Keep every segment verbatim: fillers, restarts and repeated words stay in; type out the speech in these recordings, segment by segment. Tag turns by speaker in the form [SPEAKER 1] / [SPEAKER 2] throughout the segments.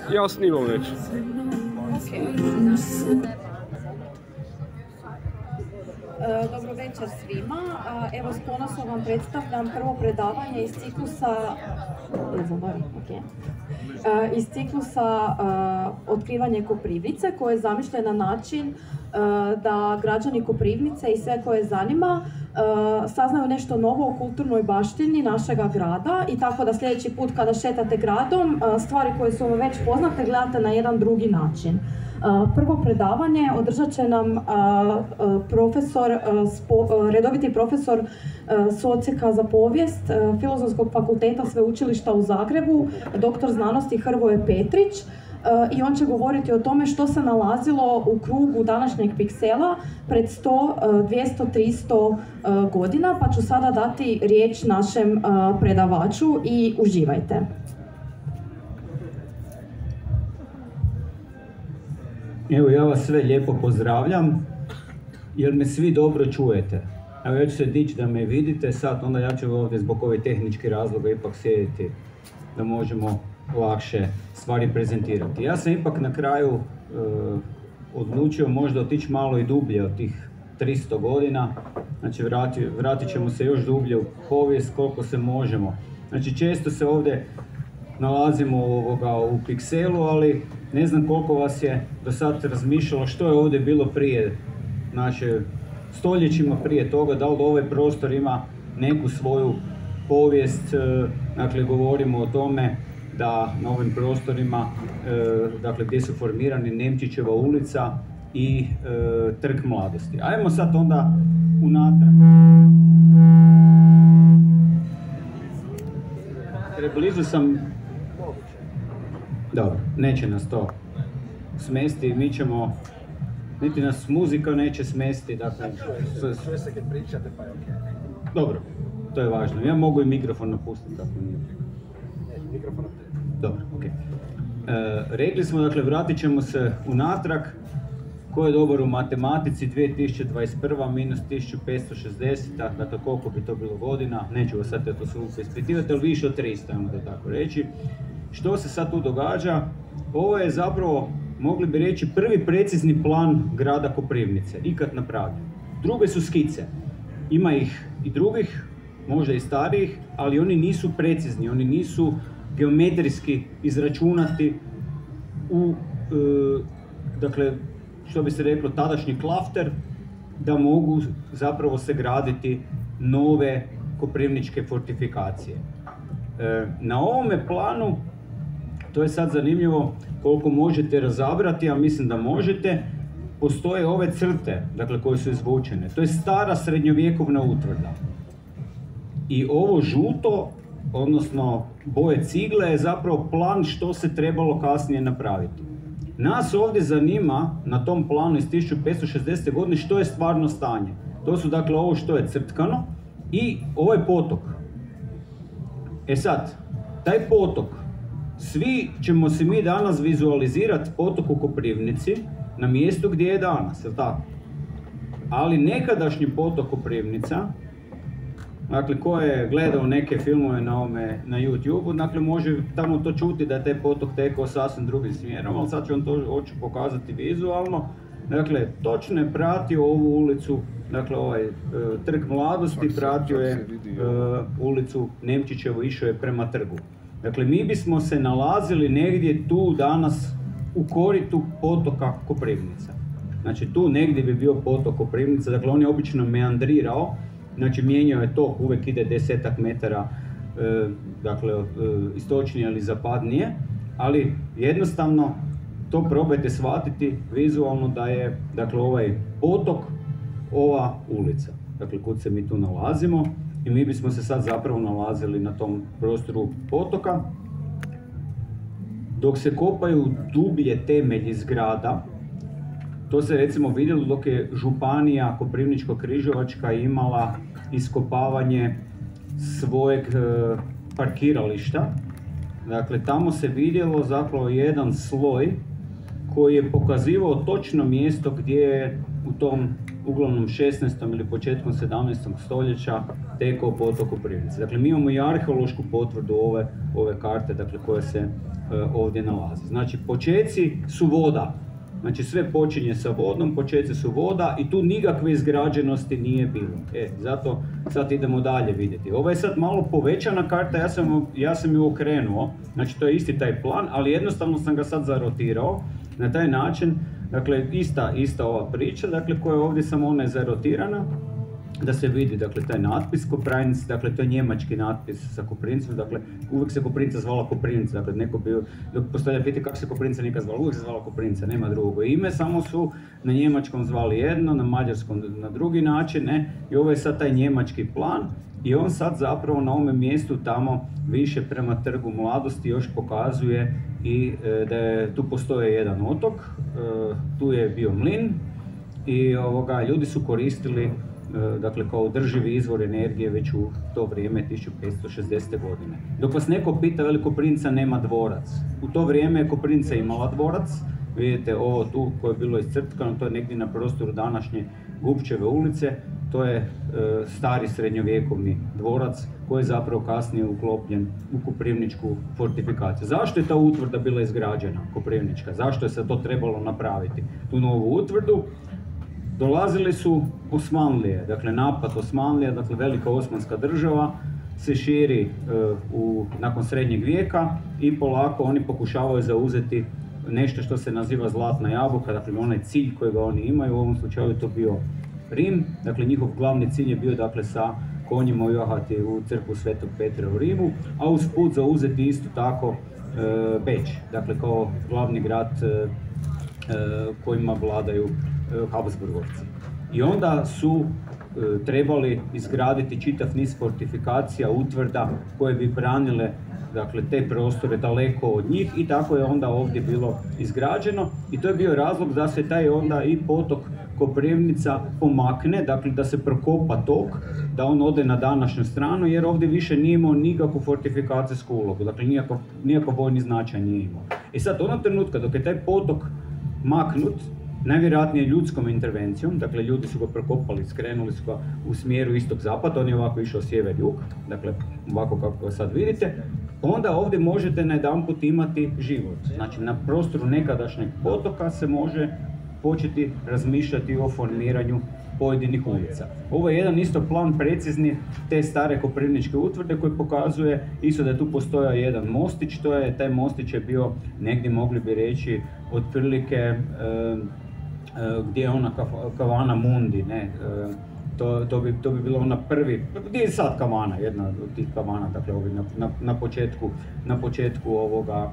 [SPEAKER 1] Ja snimam već.
[SPEAKER 2] Dobro večer svima. Evo s ponosom vam predstavljam prvo predavanje iz ciklusa okay. iz ciklusa Otkrivanje Koprivnice, koje je zamišljen na način da građani Koprivnice i sve koje zanima saznaju nešto novo o kulturnoj baštini našega grada i tako da sljedeći put kada šetate gradom stvari koje su vam već poznate gledate na jedan drugi način. Prvo predavanje održat će nam profesor, redoviti profesor s odsjeka za povijest Filozofskog fakulteta Sveučilišta u Zagrebu, doktor znanosti Hrvoje Petrić, i on će govoriti o tome što se nalazilo u krugu današnjeg Piksela pred sto, dvjesto, tristo godina, pa ću sada dati riječ našem predavaču i uživajte.
[SPEAKER 3] Evo, ja vas sve lijepo pozdravljam, jer me svi dobro čujete. Evo, ja ću se dići da me vidite sad, onda ja ću ovdje zbog ove tehničke razloga ipak sjediti da možemo lakše stvari prezentirati. Ja sam ipak na kraju e, odlučio možda otići malo i dublje od tih tristo godina, znači vrati, vratit ćemo se još dublje u povijest koliko se možemo. Znači često se ovdje nalazimo ovoga u Pikselu, ali ne znam koliko vas je do sad razmišljalo što je ovdje bilo prije, znači stoljećima prije toga, da li ovaj prostor ima neku svoju povijest. Dakle, govorimo o tome da na ovim prostorima, dakle, gdje su formirani Nemčićeva ulica i Trg mladosti. Ajmo sad onda unatrag. Blizu sam. Dobro, neće nas to smesti, mi ćemo, niti nas muzika neće smesti, dakle...
[SPEAKER 4] Čuje se kad pričate, pa je okej.
[SPEAKER 3] Dobro, to je važno. Ja mogu i mikrofon napustiti, tako nije.
[SPEAKER 4] Ne, mikrofon napustiti.
[SPEAKER 3] Dobro, okej. Rekli smo, dakle, vratit ćemo se unatrag. Ko je dobar u matematici, dvije tisuće dvadeset prva minus tisuću petsto šezdeset, dakle, koliko bi to bilo godina, neću vas sad to sve ispitivati, ali više od tristo, ajmo da tako reći. Što se sad tu događa? Ovo je zapravo, mogli bi reći, prvi precizni plan grada Koprivnice, ikad napravljen. Druge su skice. Ima ih i drugih, možda i starijih, ali oni nisu precizni, oni nisu geometrijski izračunati u, e, dakle, što bi se reklo, tadašnji klafter, da mogu zapravo se graditi nove koprivničke fortifikacije. E, na ovome planu, to je sad zanimljivo koliko možete razabrati, a mislim da možete, postoje ove crte, dakle, koje su izvučene. To je stara srednjovjekovna utvrda. I ovo žuto, odnosno boje cigle, je zapravo plan što se trebalo kasnije napraviti. Nas ovdje zanima na tom planu iz tisuću petsto šezdesete godine što je stvarno stanje. To su, dakle, ovo što je crtkano i ovaj potok. E sad, taj potok, svi ćemo se mi danas vizualizirati potok u Koprivnici na mjestu gdje je danas, je tako? Ali nekadašnji potok Koprivnica, dakle, ko je gledao neke filmove na, ome, na YouTube-u, dakle, može tamo to čuti da je taj potok tekao sasvim drugim smjerom, ali sad ću vam to hoću pokazati vizualno. Dakle, točno je pratio ovu ulicu, dakle, ovaj e, Trg mladosti, pratio je e, ulicu Nemčićevu, išao je prema trgu. Dakle, mi bismo se nalazili negdje tu danas u koritu potoka Koprivnica. Znači, tu negdje bi bio potok Koprivnica, dakle, on je obično meandrirao, znači, mijenjao je tok, uvijek ide desetak metara, e, dakle, e, istočnije ili zapadnije, ali jednostavno to probajte shvatiti vizualno da je, dakle, ovaj potok, ova ulica, dakle, kud se mi tu nalazimo, i mi bismo se sad zapravo nalazili na tom prostoru potoka. Dok se kopaju dublje temelji zgrada, to se recimo vidjelo dok je županija Koprivničko-križevačka imala iskopavanje svojeg e, parkirališta. Dakle, tamo se vidjelo zapravo jedan sloj koji je pokazivao točno mjesto gdje je u tom uglavnom šesnaestom ili početkom sedamnaestog stoljeća tekao potok Koprivnice. Dakle, mi imamo i arheološku potvrdu ove, ove karte, dakle, koja se e, ovdje nalazi. Znači, počeci su voda. Znači, sve počinje sa vodom, počeci su voda i tu nikakve izgrađenosti nije bilo. E, zato sad idemo dalje vidjeti. Ovo je sad malo povećana karta, ja sam, ja sam ju okrenuo, znači to je isti taj plan, ali jednostavno sam ga sad zarotirao na taj način. Dakle, ista, ista ova priča, dakle, koja je ovdje samo ona je zarotirana, da se vidi, dakle, taj natpis Koprivnice, dakle, to je njemački natpis sa Koprivnicom, dakle, uvijek se Koprivnica zvala Koprivnica, dakle, neko bi, dok postavlja pitanje kako se Koprivnica nikad zvala, uvijek se zvala Koprivnica, nema drugo ime, samo su na njemačkom zvali jedno, na mađarskom na drugi način, ne, i ovo je sad taj njemački plan, i on sad zapravo na ovome mjestu tamo više prema Trgu Mladosti još pokazuje i e, da je, tu postoje jedan otok, e, tu je bio mlin i ovoga, ljudi su koristili dakle kao održivi izvor energije već u to vrijeme tisuću petsto šezdesete. godine. Dok vas neko pita, veli Koprivnica nema dvorac. U to vrijeme je Koprivnica imala dvorac, vidite ovo tu koje je bilo iscrtkano, to je negdje na prostoru današnje Gubčeve ulice, to je e, stari srednjovjekovni dvorac koji je zapravo kasnije uklopljen u Koprivničku fortifikaciju. Zašto je ta utvrda bila izgrađena, Koprivnička? Zašto je se to trebalo napraviti, tu novu utvrdu? Dolazili su Osmanlije, dakle napad Osmanlija, dakle velika osmanska država se širi uh, u, nakon srednjeg vijeka i polako oni pokušavaju zauzeti nešto što se naziva zlatna jabuka, dakle onaj cilj kojega oni imaju, u ovom slučaju je to bio Rim, dakle njihov glavni cilj je bio dakle sa konjima ujahati u crkvu Svetog Petra u Rimu, a usput zauzeti isto tako uh, Beč, dakle kao glavni grad uh, uh, kojima vladaju Habsburgovci. I onda su e, trebali izgraditi čitav niz fortifikacija, utvrda koje bi branile, dakle, te prostore daleko od njih i tako je onda ovdje bilo izgrađeno i to je bio razlog da se taj onda i potok Koprivnica pomakne, dakle da se prokopa tok, da on ode na današnju stranu jer ovdje više nije imao nikakvu fortifikacijsku ulogu, dakle nikakav, nikakav vojni značaj nije imao. I sad onog trenutka dok je taj potok maknut, najvjerojatnije ljudskom intervencijom, dakle ljudi su ga prokopali, skrenuli su ga u smjeru istog-zapad, on je ovako išao sjever-jug, dakle ovako kako sad vidite, onda ovdje možete najedanput imati život. Znači na prostoru nekadašnjeg potoka se može početi razmišljati o formiranju pojedinih ulica. Ovo je jedan isto plan precizni te stare Koprivničke utvrde koji pokazuje isto da tu postojao jedan mostić, to je, taj mostić je bio negdje mogli bi reći otprilike e, e, gdje je ona kavana Mundi, ne, e, to, to, bi, to bi bilo ona prvi, gdje je sad kavana, jedna od tih kavana, dakle ovi na, na, na početku, na početku ovoga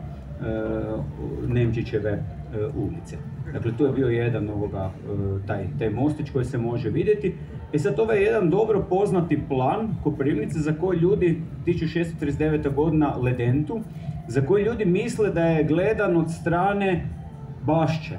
[SPEAKER 3] Nemčićeve ulice. Dakle, tu je bio jedan ovoga, taj, taj mostić koji se može vidjeti. I sad ovo je jedan dobro poznati plan Koprivnice za koji ljudi tisuću šesto trideset devete. godina Ledentu, za koji ljudi misle da je gledan od strane Bašće.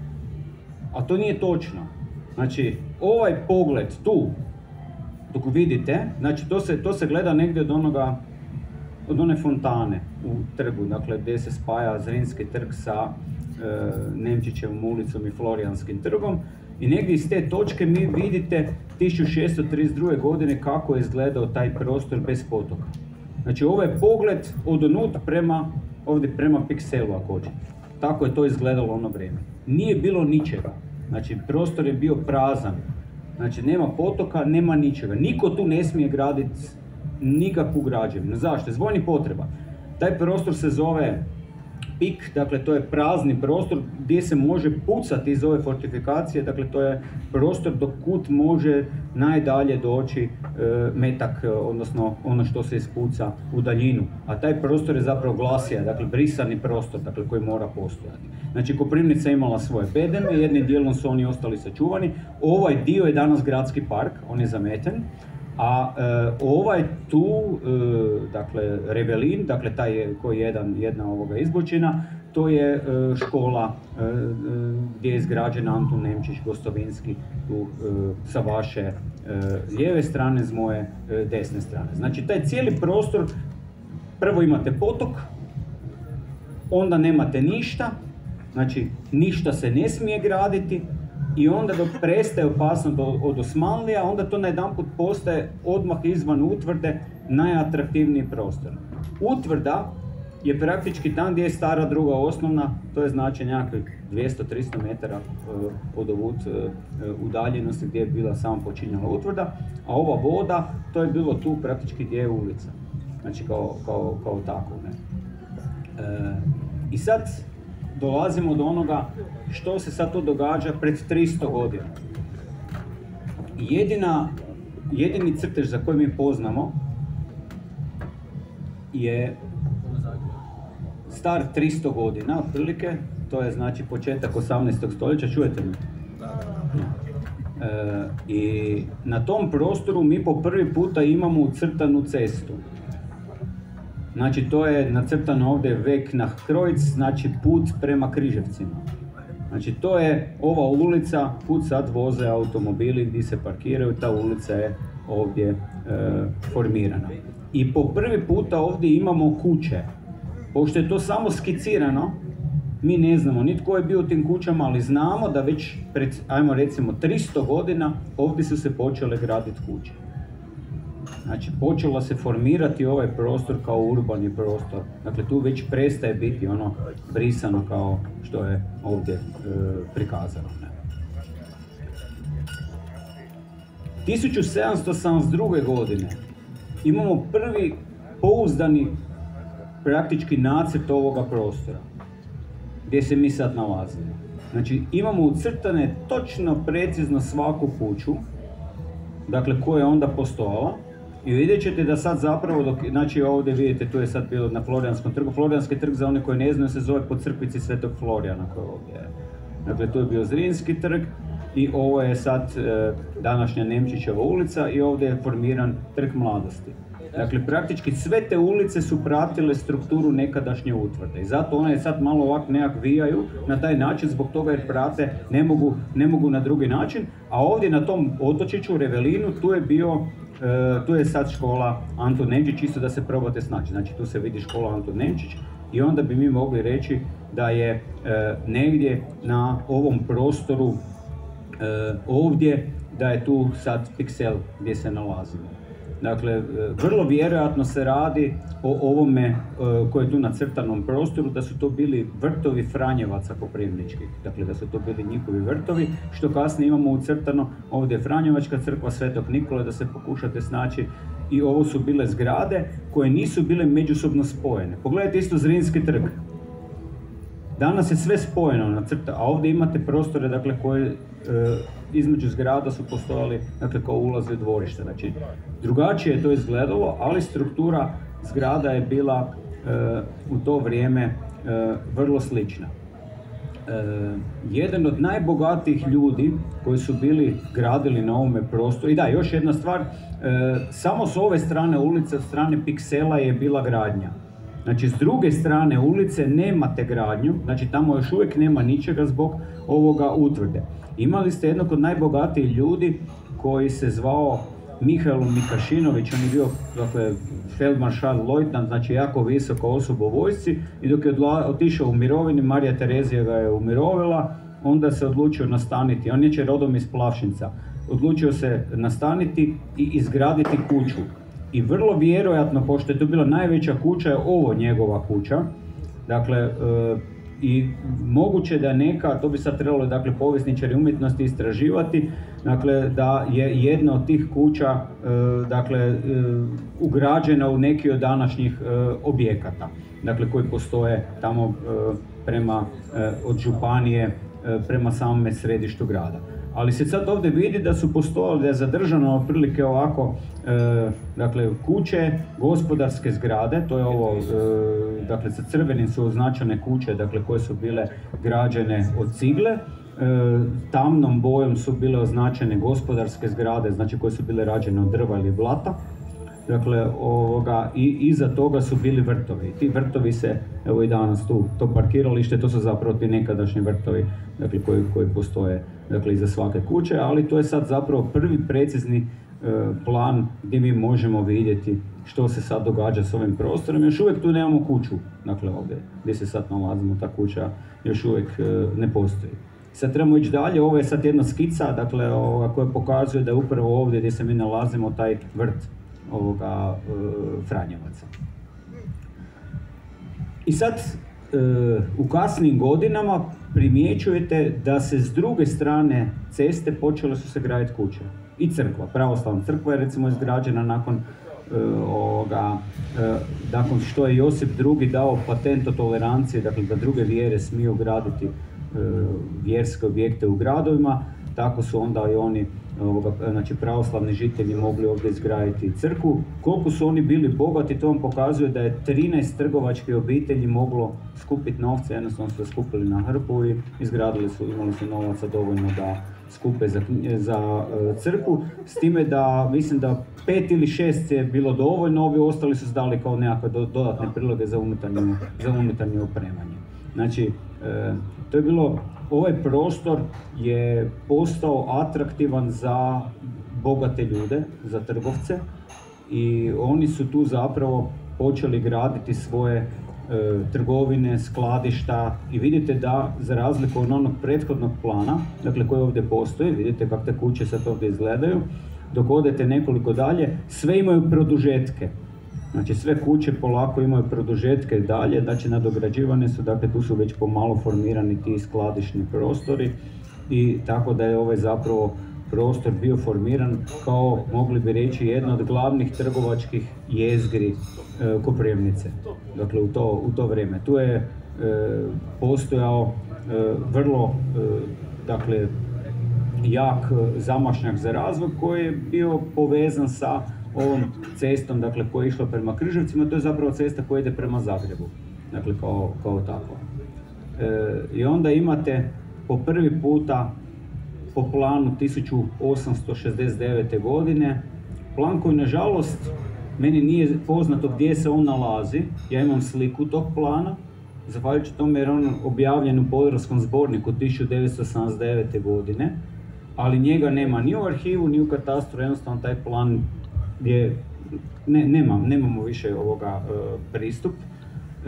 [SPEAKER 3] A to nije točno. Znači, ovaj pogled tu, dok vidite, znači to se, to se gleda negdje od onoga od one fontane u trgu, dakle gdje se spaja Zrinski trg sa e, Nemčićevom ulicom i Florijanskim trgom. I negdje iz te točke mi vidite tisuću šesto trideset druge. godine kako je izgledao taj prostor bez potoka. Znači ovo je pogled od onutra prema, ovdje prema pikselu ako hoćete. Tako je to izgledalo ono vrijeme. Nije bilo ničega. Znači prostor je bio prazan. Znači nema potoka, nema ničega. Niko tu ne smije graditi nikakvu građevinu. Zašto? Iz vojnih potreba. Taj prostor se zove pik, dakle to je prazni prostor gdje se može pucati iz ove fortifikacije, dakle to je prostor do kud može najdalje doći e, metak, odnosno ono što se ispuca u daljinu. A taj prostor je zapravo glasija, dakle brisani prostor, dakle koji mora postojati. Znači Koprivnica je imala svoje bedeme, jednim dijelom su oni ostali sačuvani. Ovaj dio je danas gradski park, on je zameten. A e, ovaj tu, e, dakle, Rebelin, dakle taj je koji je jedan, jedna ovoga izbočina, to je e, škola e, gdje je izgrađen Antun Nemčić Gostovinski tu e, sa vaše e, lijeve strane, s moje e, desne strane. Znači taj cijeli prostor, prvo imate potok, onda nemate ništa, znači ništa se ne smije graditi, i onda dok prestaje opasnost od, od Osmanlija, onda to najedanput postaje odmah izvan utvrde najatraktivniji prostor. Utvrda je praktički tam gdje je stara druga osnovna, to je znači nekakvih dvjesto do tristo metara uh, od ovud uh, udaljenosti gdje je bila samo počinjala utvrda, a ova voda, to je bilo tu praktički gdje je ulica, znači kao, kao, kao tako. Ne? E, I sad dolazimo do onoga što se sad tu događa pred tristo godina. Jedina, jedini crtež za koji mi poznamo je star tristo godina, otprilike, to je znači početak osamnaestog stoljeća, čujete mi? E, I na tom prostoru mi po prvi puta imamo ucrtanu cestu. Znači to je nacrtano ovdje Weg nach Kreuz, znači put prema Križevcima. Znači to je ova ulica, put sad voze automobili gdje se parkiraju, ta ulica je ovdje e, formirana. I po prvi puta ovdje imamo kuće. Pošto je to samo skicirano, mi ne znamo ni tko je bio u tim kućama, ali znamo da već pred, ajmo recimo, tristo godina ovdje su se počele graditi kuće. Znači, počelo se formirati ovaj prostor kao urbani prostor. Dakle, tu već prestaje biti ono brisano kao što je ovdje e, prikazano. Ne? tisuću sedamsto sedamdeset druge. godine imamo prvi pouzdani praktički nacrt ovoga prostora gdje se mi sad nalazimo. Znači, imamo ucrtane točno, precizno svaku kuću, dakle, koja je onda postojala. I vidjet ćete da sad zapravo, dok, znači ovdje vidite, tu je sad bilo na Florijanskom trgu. Florijanski trg, za one koji ne znaju, se zove po crkvici Svetog Florijana koji ovdje je. Dakle, tu je bio Zrinski trg i ovo je sad e, današnja Nemčićeva ulica i ovdje je formiran Trg mladosti. Dakle, praktički sve te ulice su pratile strukturu nekadašnje utvrde i zato one sad malo ovako nekak vijaju na taj način zbog toga jer prate, ne mogu, ne mogu na drugi način, a ovdje na tom otočiću, Revelinu, tu je bio Uh, tu je sad škola Anton Nemčić, čisto da se probate snaći. Znači tu se vidi škola Anton Nemčić i onda bi mi mogli reći da je uh, negdje na ovom prostoru uh, ovdje, da je tu sad Piksel gdje se nalazimo. Dakle, vrlo vjerojatno se radi o ovome koji je tu na crtanom prostoru, da su to bili vrtovi Franjevaca Koprivničkih. Dakle, da su to bili njihovi vrtovi, što kasnije imamo ucrtano. Ovdje je Franjevačka crkva Svetog Nikole, da se pokušate snaći. I ovo su bile zgrade koje nisu bile međusobno spojene. Pogledajte isto Zrinski trg. Danas je sve spojeno na crta, a ovdje imate prostore, dakle, koje e, između zgrada su postojali, dakle, kao ulaze u dvorište. Znači, drugačije je to izgledalo, ali struktura zgrada je bila e, u to vrijeme e, vrlo slična. E, jedan od najbogatijih ljudi koji su bili gradili na ovome prostoru, i da, još jedna stvar, e, samo s ove strane ulice, od strane Piksela je bila gradnja. Znači, s druge strane ulice nemate gradnju, znači tamo još uvijek nema ničega zbog ovoga utvrde. Imali ste jednog od najbogatijih ljudi koji se zvao Mihail Mikašinović, on je bio, dakle, feldmaršal lojtnant, znači jako visoka osoba u vojsci, i dok je odla, otišao u mirovini, Marija Terezija ga je umirovila, onda se odlučio nastaniti, on je rodom iz Plavšinca, odlučio se nastaniti i izgraditi kuću. I vrlo vjerojatno, pošto je to bila najveća kuća, je ovo njegova kuća. Dakle, e, i moguće da je neka, to bi sad trebalo, dakle, povjesničari umjetnosti istraživati, dakle, da je jedna od tih kuća, e, dakle, e, ugrađena u neki od današnjih e, objekata, dakle, koji postoje tamo e, prema, e, od županije e, prema samome središtu grada. Ali se sad ovdje vidi da su postojali, da je zadržano otprilike ovako, e, dakle, kuće, gospodarske zgrade, to je ovo, e, dakle, sa crvenim su označene kuće, dakle, koje su bile građene od cigle, e, tamnom bojom su bile označene gospodarske zgrade, znači koje su bile rađene od drva ili blata. Dakle, ovoga, i iza toga su bili vrtovi. Ti vrtovi se, evo i danas tu, to parkiralište, to su zapravo ti nekadašnji vrtovi, dakle, koji, koji postoje, dakle, iza svake kuće, ali to je sad zapravo prvi precizni e, plan gdje mi možemo vidjeti što se sad događa s ovim prostorom. Još uvijek tu nemamo kuću, dakle, ovdje gdje se sad nalazimo, ta kuća još uvijek e, ne postoji. Sad trebamo ići dalje, ovo je sad jedna skica, dakle, ovoga, koja pokazuje da je upravo ovdje gdje se mi nalazimo taj vrt ovoga e, Franjevaca. I sad, e, u kasnim godinama primjećujete da se s druge strane ceste počele su se graditi kuće. I crkva, pravoslavna crkva je recimo izgrađena nakon e, ovoga, e, nakon što je Josip drugi dao patent o toleranciji, dakle da druge vjere smiju graditi e, vjerske objekte u gradovima, tako su onda i oni, ovoga, znači pravoslavni žitelji mogli ovdje izgraditi crkvu. Koliko su oni bili bogati, to vam pokazuje da je trinaest trgovačkih obitelji moglo skupiti novce, jednostavno su skupili na hrpu i izgradili su, imali su novaca dovoljno da skupe za, za uh, crkvu, s time da mislim da pet ili šest je bilo dovoljno, ovi ostali su zdali kao nekakve do, dodatne priloge za unutarnje, za unutarnje opremanje. Znači, uh, to je bilo, ovaj prostor je postao atraktivan za bogate ljude, za trgovce, i oni su tu zapravo počeli graditi svoje e, trgovine, skladišta, i vidite da za razliku od onog prethodnog plana, dakle koji ovdje postoji, vidite kako te kuće sad ovdje izgledaju, dok odete nekoliko dalje, sve imaju produžetke. Znači sve kuće polako imaju produžetke dalje, znači nadograđivane su, dakle tu su već pomalo formirani ti skladišni prostori, i tako da je ovaj zapravo prostor bio formiran kao, mogli bi reći, jedna od glavnih trgovačkih jezgri e, Koprivnice, dakle u to, u to vrijeme. Tu je e, postojao e, vrlo e, dakle, jak zamašnjak za razvoj koji je bio povezan sa ovom cestom, dakle, koja je išla prema Križevcima. To je zapravo cesta koja ide prema Zagrebu, dakle kao, kao takva. E, I onda imate po prvi puta po planu tisuću osamsto šezdeset devete. godine, plan koji nažalost meni nije poznato gdje se on nalazi. Ja imam sliku tog plana, zahvaljujući tome jer on objavljen u Podravskom zborniku tisuću devetsto sedamdeset devete. godine, ali njega nema ni u arhivu, ni u katastru, jednostavno taj plan je, ne, nemam, nemamo više ovoga e, pristup. E,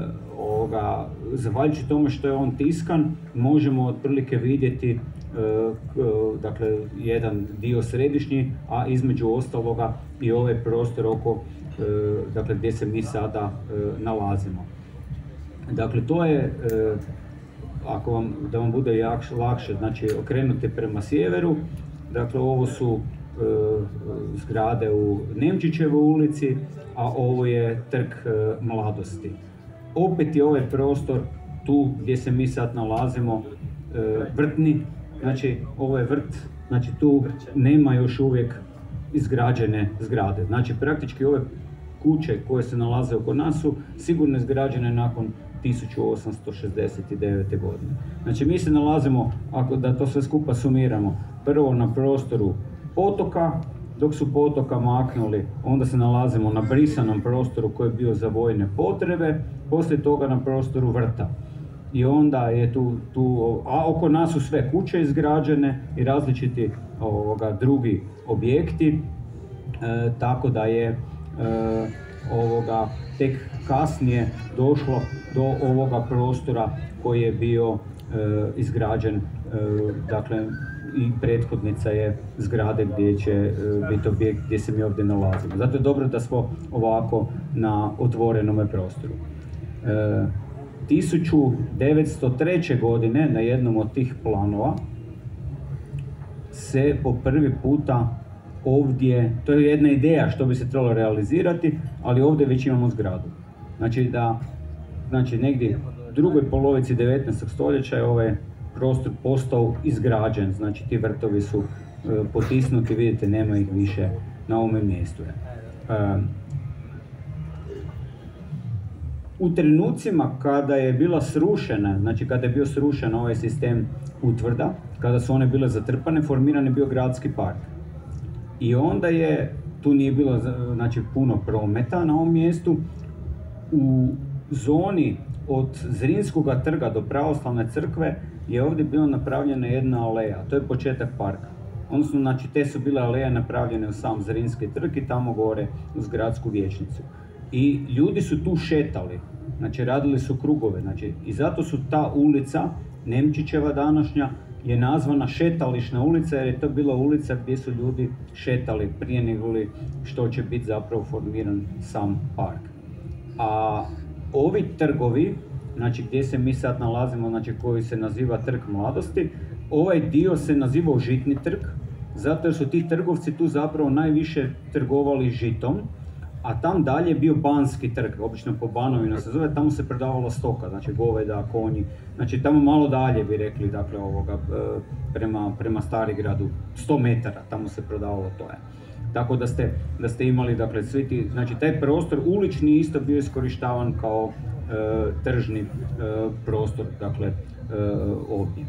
[SPEAKER 3] ovoga, zahvaljujući tome što je on tiskan, možemo otprilike vidjeti e, dakle, jedan dio središnji, a između ostaloga i ovaj prostor oko, e, dakle, gdje se mi sada e, nalazimo. Dakle, to je, e, ako vam, da vam bude jakš, lakše, znači okrenuti prema sjeveru, dakle, ovo su e, zgrade u Nemčićevoj ulici, a ovo je Trg e, Mladosti. Opet je ovaj prostor tu gdje se mi sad nalazimo e, vrtni, znači ovo je vrt, znači tu nema još uvijek izgrađene zgrade. Znači praktički ove kuće koje se nalaze oko nas su sigurno izgrađene nakon tisuću osamsto šezdeset devete. godine. Znači mi se nalazimo, ako da to sve skupa sumiramo, prvo na prostoru potoka, dok su potoka maknuli, onda se nalazimo na brisanom prostoru koji je bio za vojne potrebe, poslije toga na prostoru vrta. I onda je tu, tu a oko nas su sve kuće izgrađene i različiti ovoga, drugi objekti, e, tako da je e, ovoga, tek kasnije došlo do ovoga prostora koji je bio e, izgrađen, e, dakle, i prethodnica je zgrade gdje će e, biti objekt gdje se mi ovdje nalazimo. Zato je dobro da smo ovako na otvorenome prostoru. E, tisuću devetsto treće. godine na jednom od tih planova se po prvi puta ovdje, to je jedna ideja što bi se trebalo realizirati, ali ovdje već imamo zgradu. Znači da, znači negdje u drugoj polovici devetnaestog. stoljeća je ovaj prostor postao izgrađen, znači ti vrtovi su e, potisnuti, vidite, nema ih više na ovome mjestu. E, u trenucima kada je bila srušena, znači kada je bio srušen ovaj sistem utvrda, kada su one bile zatrpane, formiran je bio gradski park. I onda je, tu nije bilo znači, puno prometa na ovom mjestu, u zoni od Zrinskog trga do Pravoslavne crkve je ovdje bila napravljena jedna aleja, to je početak parka. Odnosno, znači, te su bile aleje napravljene u sam Zrinski trg i tamo gore uz gradsku vijećnicu. i ljudi su tu šetali, znači radili su krugove, znači i zato su ta ulica, Nemčićeva današnja, je nazvana Šetališna ulica jer je to bila ulica gdje su ljudi šetali prije nego li što će biti zapravo formiran sam park. A ovi trgovi, znači gdje se mi sad nalazimo, znači koji se naziva Trg mladosti, ovaj dio se nazivao Žitni trg, zato jer su ti trgovci tu zapravo najviše trgovali žitom, a tam dalje je bio Banski trg, obično po Banovina se zove, tamo se prodavala stoka, znači goveda, konji, znači tamo malo dalje bi rekli, dakle ovoga, prema, prema Starigradu, sto metara, tamo se prodavalo to je. Tako da ste, da ste imali, dakle, svi ti, znači taj prostor ulični isto bio iskorištavan kao e, tržni e, prostor, dakle, e, ovdje.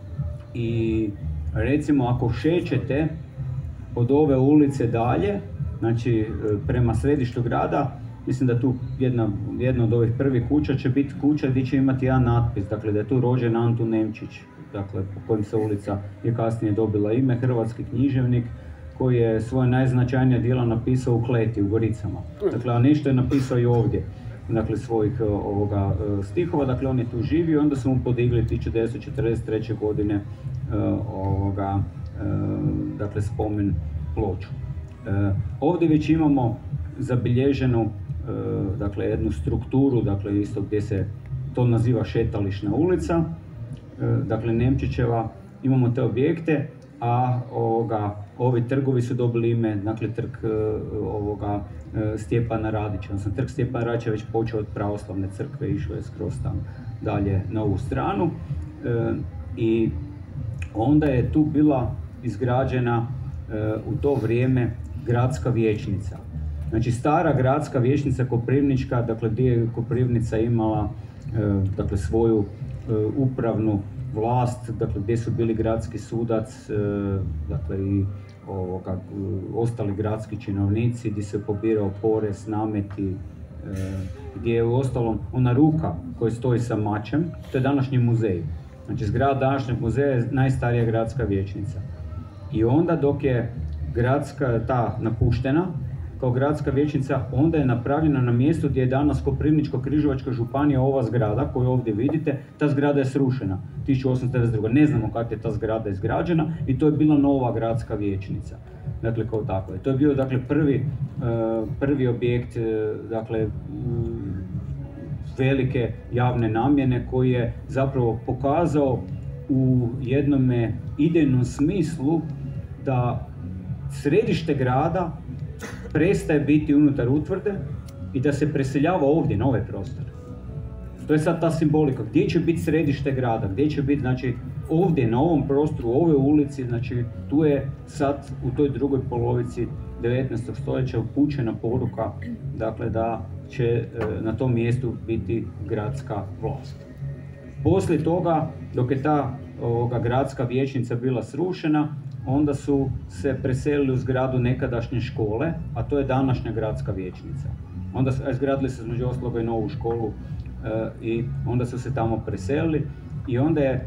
[SPEAKER 3] I recimo ako šećete od ove ulice dalje, znači prema središtu grada, mislim da tu jedna, jedna od ovih prvih kuća će biti kuća gdje će imati jedan natpis, dakle da je tu rođen Antun Nemčić, dakle po kojem se ulica je kasnije dobila ime, hrvatski književnik koji je svoje najznačajnija djela napisao u Kleti, u Goricama. Dakle, a nešto je napisao i ovdje, dakle svojih ovoga stihova, dakle on je tu živio i onda su mu podigli tisuću devetsto četrdeset treće godine ovoga, dakle spomen ploču. Uh, ovdje već imamo zabilježenu uh, dakle, jednu strukturu, dakle isto gdje se to naziva Šetališna ulica, uh, dakle Nemčićeva, imamo te objekte, a ovoga, ovi trgovi su dobili ime, dakle trg uh, ovoga, uh, Stjepana Radića, odnosno trg Stjepana Radića već počeo od pravoslavne crkve, išao je skroz tam dalje na ovu stranu uh, i onda je tu bila izgrađena uh, u to vrijeme gradska vijećnica. Znači stara gradska vijećnica Koprivnička, dakle gdje je Koprivnica imala e, dakle svoju e, upravnu vlast, dakle gdje su bili gradski sudac, e, dakle i ovoga, ostali gradski činovnici, gdje se pobirao porez, nameti, e, gdje je uostalom ona ruka koja stoji sa mačem, to je današnji muzej. Znači zgrada današnjeg muzeja je najstarija gradska vijećnica. I onda dok je gradska ta napuštena kao gradska vijećnica, onda je napravljena na mjestu gdje je danas Koprivničko-križevačka županija, ova zgrada koju ovdje vidite, ta zgrada je srušena tisuću osamsto devedeset druge. Ne znamo kad je ta zgrada izgrađena i to je bila nova gradska vijećnica. Dakle, kao tako. To je bio dakle prvi, prvi objekt, dakle velike javne namjene koji je zapravo pokazao u jednome idejnom smislu da središte grada prestaje biti unutar utvrde i da se preseljava ovdje na ovaj prostor. To je sad ta simbolika. Gdje će biti središte grada? Gdje će biti, znači, ovdje na ovom prostoru, u ovoj ulici, znači, tu je sad u toj drugoj polovici devetnaestog stoljeća upućena poruka, dakle, da će e, na tom mjestu biti gradska vlast. Poslije toga, dok je ta ovoga, gradska vijećnica bila srušena, onda su se preselili u zgradu nekadašnje škole, a to je današnja gradska vijećnica. Onda su izgradili se između ostaloga i novu školu e, i onda su se tamo preselili i onda je e,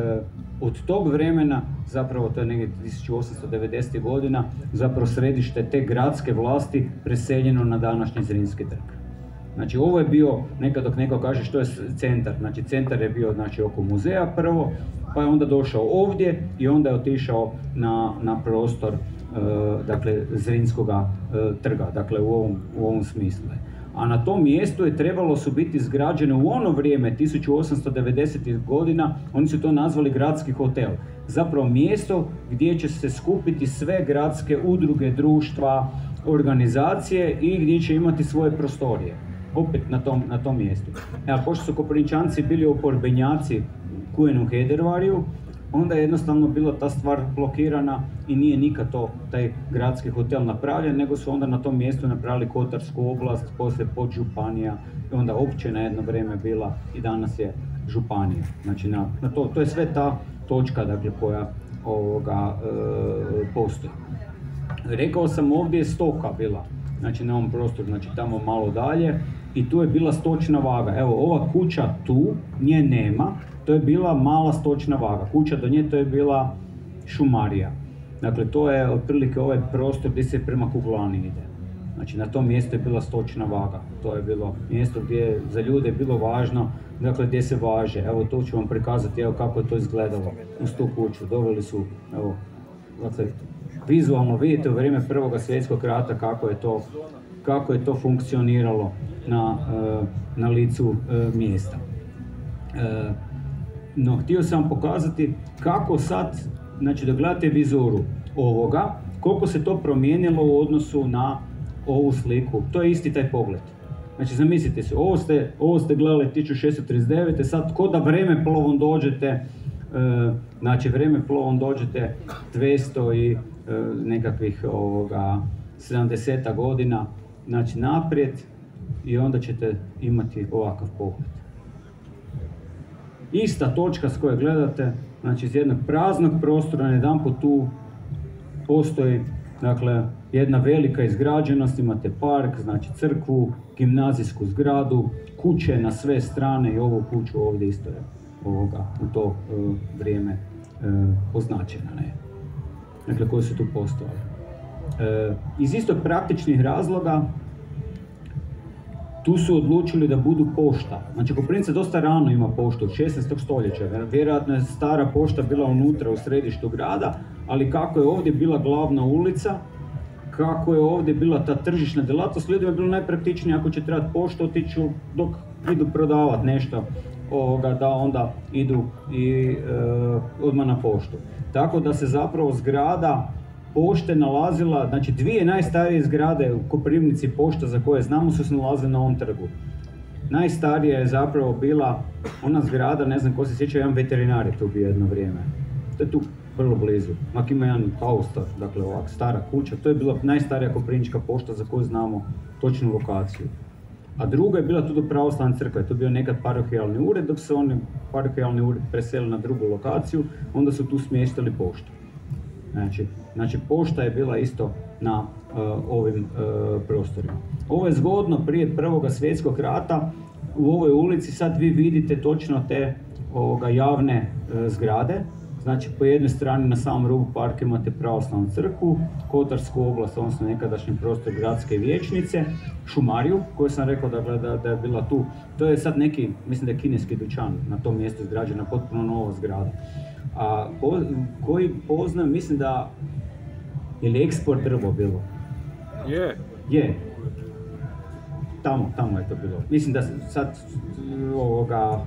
[SPEAKER 3] od tog vremena, zapravo to je negdje tisuću osamsto devedesetih godina, zapravo središte te gradske vlasti preseljeno na današnji Zrinski trg. Znači ovo je bio, nekad dok neko kaže što je centar, znači centar je bio znači, oko muzeja prvo, pa je onda došao ovdje i onda je otišao na, na prostor e, dakle, Zrinskoga e, trga, dakle u ovom, u ovom smislu. A na tom mjestu je trebalo su biti izgrađene u ono vrijeme, tisuću osamsto devedesetih godina, oni su to nazvali gradski hotel. Zapravo mjesto gdje će se skupiti sve gradske udruge, društva, organizacije i gdje će imati svoje prostorije. Opet na tom, na tom mjestu. Evo, pošto su Koprivničanci bili oporbenjaci Kujenu Hedervariju, onda je jednostavno bila ta stvar blokirana i nije nikad to, taj gradski hotel napravljen, nego su onda na tom mjestu napravili Kotarsku oblast, poslije podžupanija i onda općina jedno vrijeme bila i danas je županija. Znači na, na to, to je sve ta točka dakle, koja ovoga, e, postoji. Rekao sam ovdje je stoka bila, znači na ovom prostoru, znači tamo malo dalje i tu je bila stočna vaga. Evo ova kuća tu, nje nema, to je bila mala stočna vaga. Kuća do nje to je bila šumarija. Dakle to je otprilike ovaj prostor gdje se prema Kuglani ide. Znači na tom mjestu je bila stočna vaga, to je bilo mjesto gdje je za ljude bilo važno, dakle gdje se važe. Evo to ću vam prikazati, evo kako je to izgledalo uz tu kuću. Doveli su, evo, dakle, vizualno vidite u vrijeme Prvog svjetskog rata kako je to, kako je to funkcioniralo na, na licu mjesta. No, htio sam pokazati kako sad, znači da gledate vizuru ovoga, koliko se to promijenilo u odnosu na ovu sliku. To je isti taj pogled. Znači, zamislite se, ovo ste, ovo ste gledali tisuću šeststo trideset devete. Sad, ko da vreme plovom dođete, e, znači, vreme plovom dođete dvjesto i e, nekakvih ovoga, sedamdeset godina, znači, naprijed i onda ćete imati ovakav pogled. Ista točka s koje gledate, znači, iz jednog praznog prostora, jedanput tu postoji, dakle, jedna velika izgrađenost, imate park, znači crkvu, gimnazijsku zgradu, kuće na sve strane i ovu kuću ovdje isto je ovoga, u to uh, vrijeme uh, označena, ne? Dakle, koji su tu postojali. Uh, iz isto praktičnih razloga tu su odlučili da budu pošta. Znači, Koprivnica dosta rano ima poštu, od šesnaestog stoljeća. Vjerojatno je stara pošta bila unutra u središtu grada, ali kako je ovdje bila glavna ulica, kako je ovdje bila ta tržišna djelatnost, ljudima je bilo najpraktičnije ako će trebati poštu otići dok idu prodavati nešto, ovoga, da onda idu i e, odmah na poštu. Tako da se zapravo zgrada pošte nalazila, znači dvije najstarije zgrade u Koprivnici pošta za koje znamo su se nalazile na ovom trgu. Najstarija je zapravo bila ona zgrada, ne znam ko se sjeća, jedan veterinar je tu bio jedno vrijeme. To je tu vrlo blizu. Mak ima jedan haustor, dakle ovak stara kuća, to je bila najstarija koprivnička pošta za koju znamo točnu lokaciju. A druga je bila tu do pravoslavne crkve, to je bio nekad parohijalni ured, dok se oni parohijalni ured preselili na drugu lokaciju, onda su tu smještali poštu. Znači, znači pošta je bila isto na uh, ovim uh, prostorima. Ovo je zgodno prije Prvog svjetskog rata, u ovoj ulici sad vi vidite točno te ovoga, javne uh, zgrade. Znači, po jednoj strani na samom rubu parka imate pravoslavnu crkvu, Kotarsku oblast, odnosno nekadašnji prostor gradske vijećnice, šumariju, koju sam rekao da, da, da je bila tu. To je sad neki, mislim da je kineski dućan na tom mjestu izgrađena, potpuno nova zgrada. A po, koji poznam, mislim da je li eksport drvo bilo?
[SPEAKER 4] Je.
[SPEAKER 3] Je. Tamo, tamo je to bilo. Mislim da sad ovoga...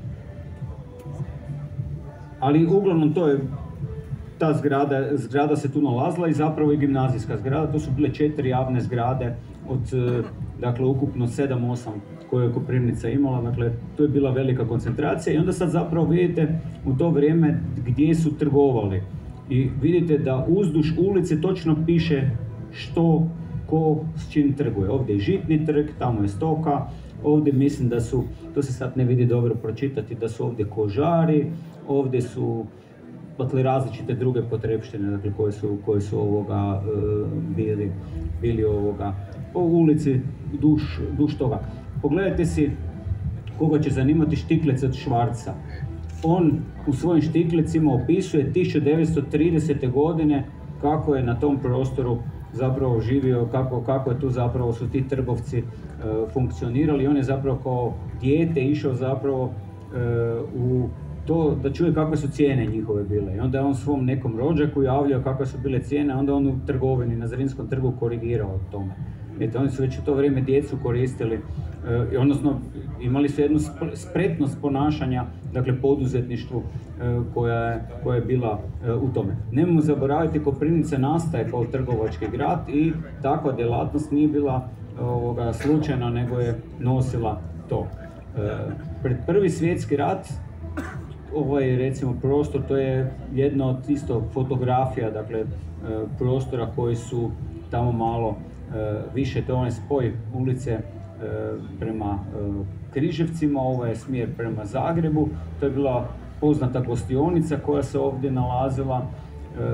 [SPEAKER 3] Ali uglavnom to je, ta zgrada, zgrada se tu nalazila i zapravo i gimnazijska zgrada, to su bile četiri javne zgrade od, dakle, ukupno sedam osam koje je Koprivnica imala, dakle, to je bila velika koncentracija i onda sad zapravo vidite u to vrijeme gdje su trgovali i vidite da uzduž ulice točno piše što, ko s čim trguje. Ovdje je žitni trg, tamo je stoka, ovdje mislim da su, to se sad ne vidi dobro pročitati, da su ovdje kožari, ovdje su dakle, različite druge potrepštine, dakle, koje su, koje su ovoga, e, bili, bili ovoga, po ulici duž, duž toga. Pogledajte si koga će zanimati Štiklec od Švarca. On u svojim štiklecima opisuje tisuću devetsto tridesete godine kako je na tom prostoru zapravo živio, kako, kako je tu zapravo su ti trgovci e, funkcionirali. On je zapravo kao dijete išao zapravo e, u to da čuje kakve su cijene njihove bile. I onda je on svom nekom rođaku javljao kakve su bile cijene, onda on u trgovini na Zrinskom trgu korigirao o tome. Eto, oni su već u to vrijeme djecu koristili, e, odnosno imali su jednu spretnost ponašanja, dakle poduzetništvu e, koja, je, koja je bila e, u tome. Nemojmo zaboraviti, Koprivnica nastaje kao trgovački grad i takva djelatnost nije bila ovoga, slučajna, nego je nosila to. E, pred Prvi svjetski rat ovaj recimo prostor, to je jedna od isto fotografija, dakle prostora koji su tamo malo više, to je onaj spoj ulice prema Križevcima, ovo je smjer prema Zagrebu, to je bila poznata gostionica koja se ovdje nalazila.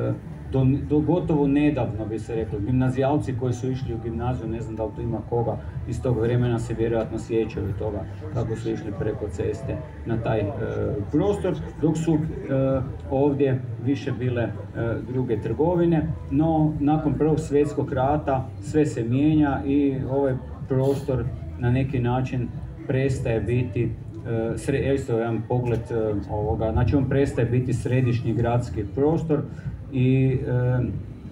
[SPEAKER 3] do, do gotovo nedavno bi se reklo, gimnazijalci koji su išli u gimnaziju, ne znam da li tu ima koga iz tog vremena se vjerojatno sjećaju toga kako su išli preko ceste na taj e, prostor, dok su e, ovdje više bile e, druge trgovine, no nakon Prvog svjetskog rata sve se mijenja i ovaj prostor na neki način prestaje biti, uh, isto jedan pogled uh, ovoga, znači on prestaje biti središnji gradski prostor i uh,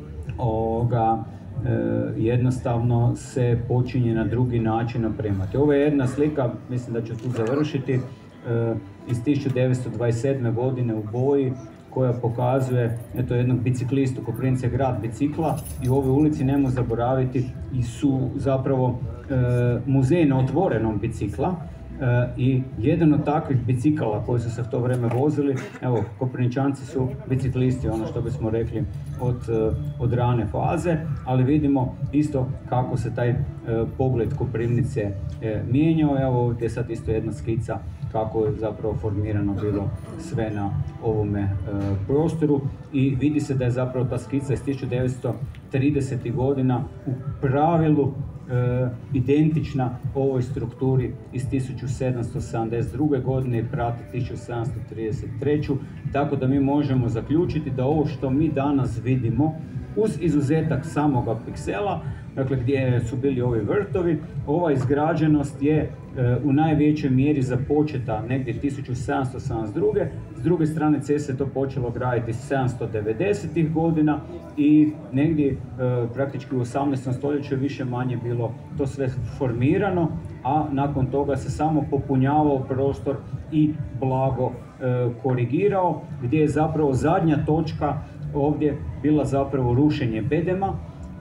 [SPEAKER 3] ovoga, uh, jednostavno se počinje na drugi način opremati. Ovo je jedna slika, mislim da ću tu završiti, uh, iz tisuću devetsto dvadeset sedme. godine u boji, koja pokazuje eto, jednog biciklistu, Koprivnica je grad bicikla i u ovoj ulici nemojmo zaboraviti i su zapravo e, muzej na otvorenom bicikla e, i jedan od takvih bicikala koji su se v to vrijeme vozili, evo, Koprivničanci su biciklisti, ono što bismo rekli od, od rane faze, ali vidimo isto kako se taj e, pogled Koprivnice e, mijenjao. Evo ovdje je sad isto jedna skica kako je zapravo formirano bilo sve na ovome e, prostoru i vidi se da je zapravo ta skica iz tisuću devetsto tridesetih. godina u pravilu e, identična ovoj strukturi iz tisuću sedamsto sedamdeset druge. godine i prati tisuću sedamsto trideset treću. Tako da mi možemo zaključiti da ovo što mi danas vidimo, uz izuzetak samoga piksela, dakle gdje su bili ovi vrtovi, ova izgrađenost je e, u najvećoj mjeri započeta negdje tisuću sedamsto sedamdeset druge. S druge strane ceste je to počelo graditi sedamsto devedesetih. godina i negdje e, praktički u osamnaestom. stoljeću je više manje bilo to sve formirano, a nakon toga se samo popunjavao prostor i blago e, korigirao, gdje je zapravo zadnja točka ovdje bila zapravo rušenje bedema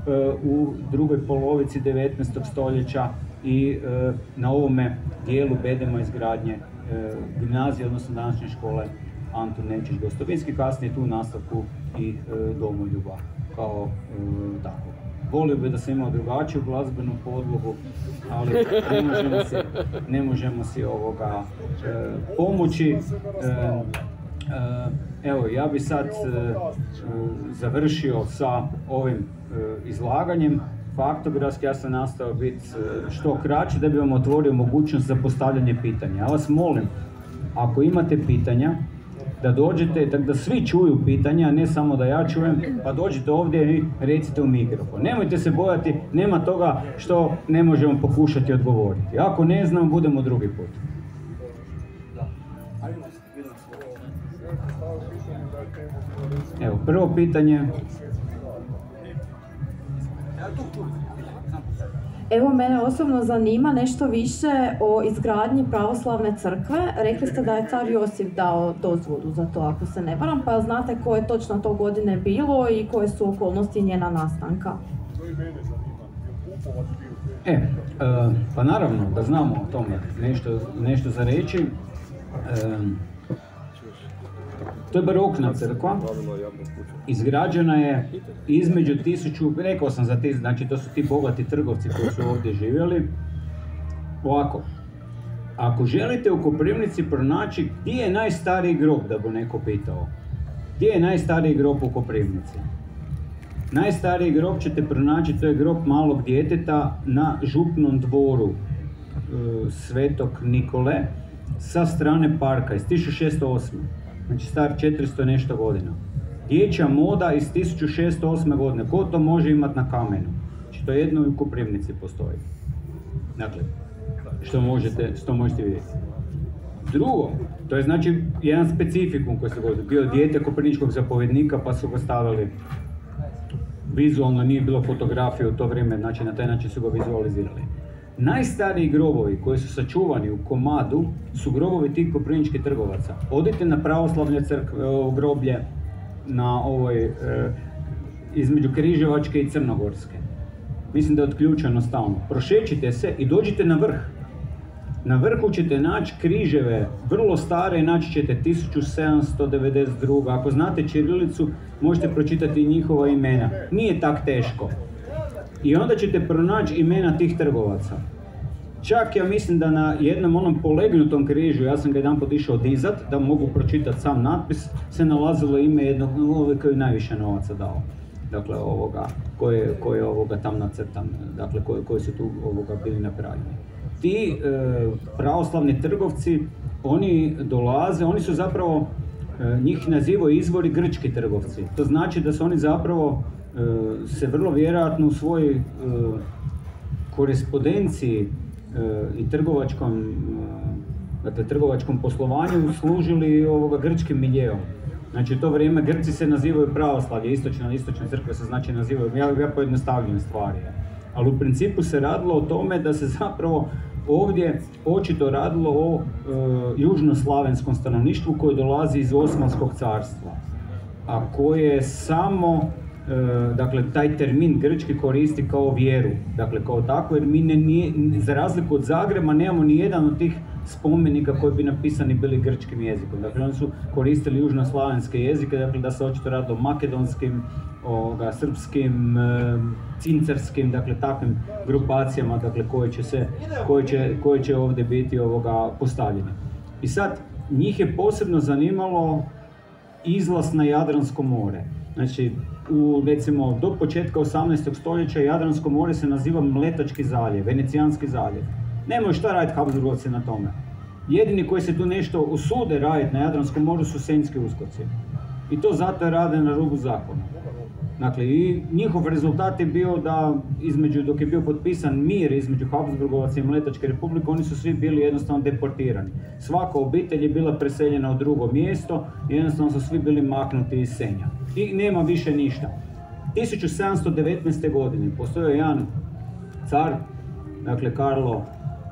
[SPEAKER 3] u drugoj polovici devetnaestog. stoljeća i e, na ovome dijelu bedema izgradnje e, gimnazije, odnosno današnje škole Antun Nemčić Gostovinski, kasnije tu u nastavku i e, Domoljuba kao e, tako. Volio bi da sam imao drugačiju glazbenu podlogu, ali ne možemo si, ne možemo si ovoga e, pomoći. E, Evo, ja bi sad završio sa ovim izlaganjem. Faktografski ja sam nastao biti što kraći da bi vam otvorio mogućnost za postavljanje pitanja. Ja vas molim, ako imate pitanja, da dođete, tako da svi čuju pitanja, ne samo da ja čujem, pa dođite ovdje i recite u mikrofon. Nemojte se bojati, nema toga što ne možemo pokušati odgovoriti. Ako ne znam, budemo drugi put. Evo, prvo pitanje.
[SPEAKER 2] Evo, mene osobno zanima nešto više o izgradnji pravoslavne crkve. Rekli ste da je car Josip dao dozvolu za to, ako se ne varam, pa znate koje točno to godine bilo i koje su okolnosti njena nastanka?
[SPEAKER 3] E, e pa naravno da znamo o tome nešto, nešto za reći. E, To je barokna crkva, izgrađena je između tisuću, rekao sam za ti, znači to su ti bogati trgovci koji su ovdje živjeli. Ovako, ako želite u Koprivnici pronaći gdje je najstariji grob, da bi neko pitao, gdje je najstariji grob u Koprivnici? Najstariji grob ćete pronaći, to je grob malog djeteta na župnom dvoru e, Svetog Nikole sa strane parka iz tisuću šesto osme. Znači star četiristo nešto godina. Dječja moda iz tisuću šesto osme. godine. Ko to može imati na kamenu? Znači to jedno i u Koprivnici postoji. Dakle, što možete, što možete vidjeti. Drugo, to je znači jedan specifikum koji se govorio. Bio dijete koprivničkog zapovjednika pa su ga stavili vizualno, nije bilo fotografije u to vrijeme, znači na taj način su ga vizualizirali. Najstariji grobovi koji su sačuvani u komadu su grobovi tih koprivničkih trgovaca. Odite na pravoslavne crkve, groblje na ovoj, e, između Križevačke i Crnogorske. Mislim da je otključeno stalno. Prošećite se i dođite na vrh. Na vrhu ćete naći križeve, vrlo stare, naći ćete tisuću sedamsto devedeset druge. Ako znate ćirilicu, možete pročitati njihova imena. Nije tak teško. I onda ćete pronaći imena tih trgovaca. Čak ja mislim da na jednom onom polegnutom križu, ja sam ga jedanput išao dizat, da mogu pročitati sam natpis, se nalazilo ime jednog koji je najviše novaca dao. Dakle, ovoga, koji je, koji je ovoga tam nacrtan, dakle, koji, koji su tu ovoga bili napravljeni. Ti e, pravoslavni trgovci, oni dolaze, oni su zapravo, e, njih nazivaju izvori grčki trgovci. To znači da su oni zapravo e, se vrlo vjerojatno u svojoj e, korespondenciji i trgovačkom, dakle, trgovačkom poslovanju služili ovoga grčkim miljeom. Znači, u to vrijeme Grci se nazivaju pravoslavlje, istočne, istočne crkve se znači nazivaju, ja, ja pojednostavljam stvari. Ali u principu se radilo o tome da se zapravo ovdje očito radilo o e, južnoslavenskom stanovništvu koje dolazi iz Osmanskog carstva, a koje samo E, dakle, taj termin grčki koristi kao vjeru, dakle, kao tako, jer mi ne, nije, za razliku od Zagreba nemamo ni jedan od tih spomenika koji bi napisani bili grčkim jezikom. Dakle, oni su koristili južnoslavenske jezike, dakle, da se očito radilo makedonskim, ovoga, srpskim, e, cincarskim, dakle, takvim grupacijama, dakle, koje će se, koje će, koje će ovdje biti ovoga postavljene. I sad, njih je posebno zanimalo izlaz na Jadransko more. Znači, u, recimo, do početka osamnaestog stoljeća Jadransko more se naziva Mletački zaljev, Venecijanski zaljev. Nemaju šta raditi Habsburgovci na tome. Jedini koji se tu nešto usude raditi na Jadranskom moru su Senjski uskoci. I to zato rade na rubu zakona. Dakle, i njihov rezultat je bio da, između, dok je bio potpisan mir između Habsburgovaca i Mletačke republike, oni su svi bili jednostavno deportirani. Svaka obitelj je bila preseljena u drugo mjesto i jednostavno su svi bili maknuti iz Senja. I nema više ništa. tisuću sedamsto devetnaeste. godine postojao je jedan car, dakle Karlo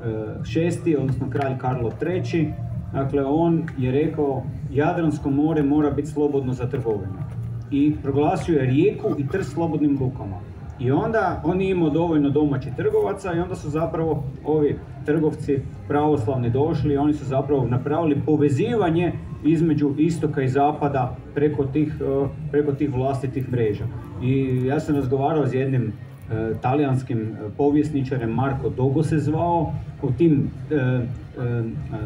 [SPEAKER 3] šesti, odnosno kralj Karlo treći. Dakle, on je rekao Jadransko more mora biti slobodno za trgovinu. I proglasio je Rijeku i Trst slobodnim lukama. I onda on je imao dovoljno domaćih trgovaca i onda su zapravo ovi trgovci pravoslavni došli i oni su zapravo napravili povezivanje između istoka i zapada preko tih, preko tih vlastitih mreža. I ja sam razgovarao s jednim e, talijanskim povjesničarem, Marko Dogo se zvao, o tim e, e, e,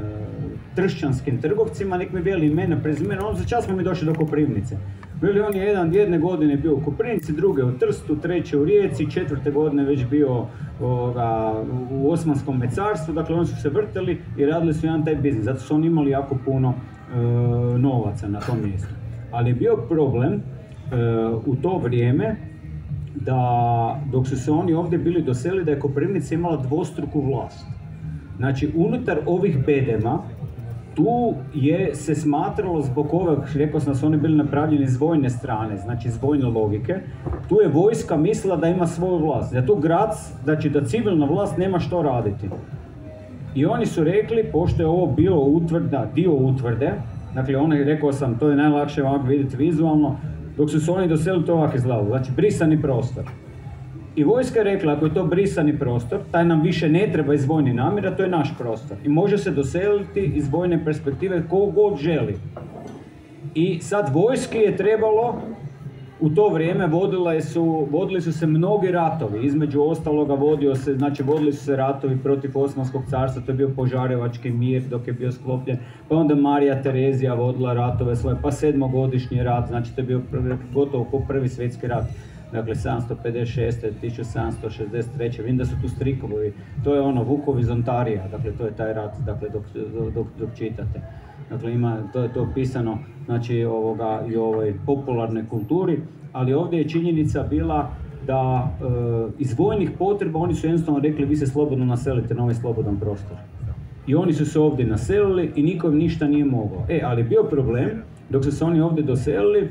[SPEAKER 3] tršćanskim trgovcima, nek mi veli imena, prezimena, on za čas smo mi došli do Koprivnice. Bili on je jedan, jedne godine bio u Koprivnici, druge u Trstu, treće u Rijeci, četvrte godine već bio ovoga, u Osmanskom carstvu, dakle oni su se vrteli i radili su jedan taj biznis, zato su oni imali jako puno e, novaca na tom mjestu. Ali je bio problem e, u to vrijeme da dok su se oni ovdje bili doselili da je Koprivnica imala dvostruku vlast. Znači unutar ovih bedema tu je se smatralo zbog ovog, rekao sam da su oni bili napravljeni iz vojne strane, znači iz vojne logike, tu je vojska mislila da ima svoju vlast, da tu grad, znači da civilna vlast nema što raditi. I oni su rekli, pošto je ovo bilo utvrda, dio utvrde, dakle ono je, rekao sam, to je najlakše ovako vidjeti vizualno, dok su se oni doselili to ovako izgledalo, znači brisani prostor. I vojska je rekla, ako je to brisani prostor, taj nam više ne treba iz vojnih namjera, to je naš prostor. I može se doseliti iz vojne perspektive ko god želi. I sad vojski je trebalo, u to vrijeme vodile su, vodili su se mnogi ratovi. Između ostaloga vodio se, znači vodili su se ratovi protiv Osmanskog carstva, to je bio Požarevački mir dok je bio sklopljen. Pa onda Marija Terezija vodila ratove svoje, pa sedmogodišnji rat, znači to je bio gotovo ko prvi svjetski rat. Dakle, sedamsto pedeset šeste. tisuću sedamsto šezdeset treće. Vidim da su tu strikovi, to je ono Vukovi Zontarija, dakle to je taj rat, dakle dok, dok, dok čitate. Dakle, ima, to je to pisano, znači ovoga i u ovoj popularnoj kulturi, ali ovdje je činjenica bila da e, iz vojnih potreba oni su jednostavno rekli vi se slobodno naselite na ovaj slobodan prostor. I oni su se ovdje naselili i niko im ništa nije mogao. E, ali bio problem, dok su se oni ovdje doselili,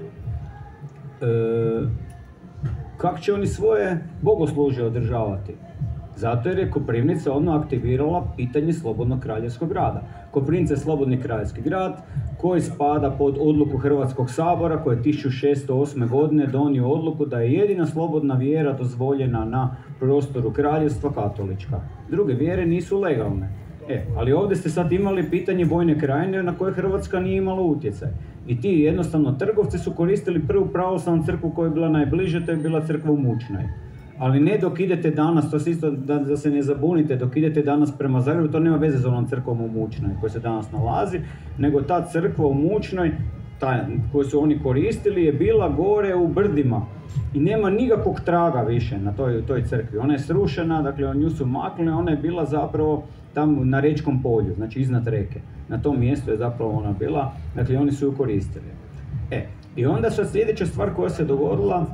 [SPEAKER 3] e, kako će oni svoje bogoslužje održavati? Zato jer je Koprivnica odmah aktivirala pitanje slobodnog kraljevskog grada. Koprivnica je slobodni kraljevski grad koji spada pod odluku Hrvatskog sabora koji je tisuću šesto osme. godine donio odluku da je jedina slobodna vjera dozvoljena na prostoru kraljevstva katolička. Druge vjere nisu legalne. E, ali ovdje ste sad imali pitanje vojne krajine na koje Hrvatska nije imala utjecaj. I ti jednostavno trgovci su koristili prvu pravoslavnu crkvu koja je bila najbliže, to je bila crkva u Mučnoj. Ali ne dok idete danas, to se isto da, da se ne zabunite, dok idete danas prema Zagrebu, to nema veze s onom crkvom u Mučnoj koja se danas nalazi, nego ta crkva u Mučnoj, ta, koju su oni koristili, je bila gore u brdima i nema nikakvog traga više na toj, toj crkvi. Ona je srušena, dakle nju su maknuli, ona je bila zapravo tamo na Rečkom polju, znači iznad reke. Na tom mjestu je zapravo ona bila, dakle oni su ju koristili. E, i onda sad sljedeća stvar koja se dogodila,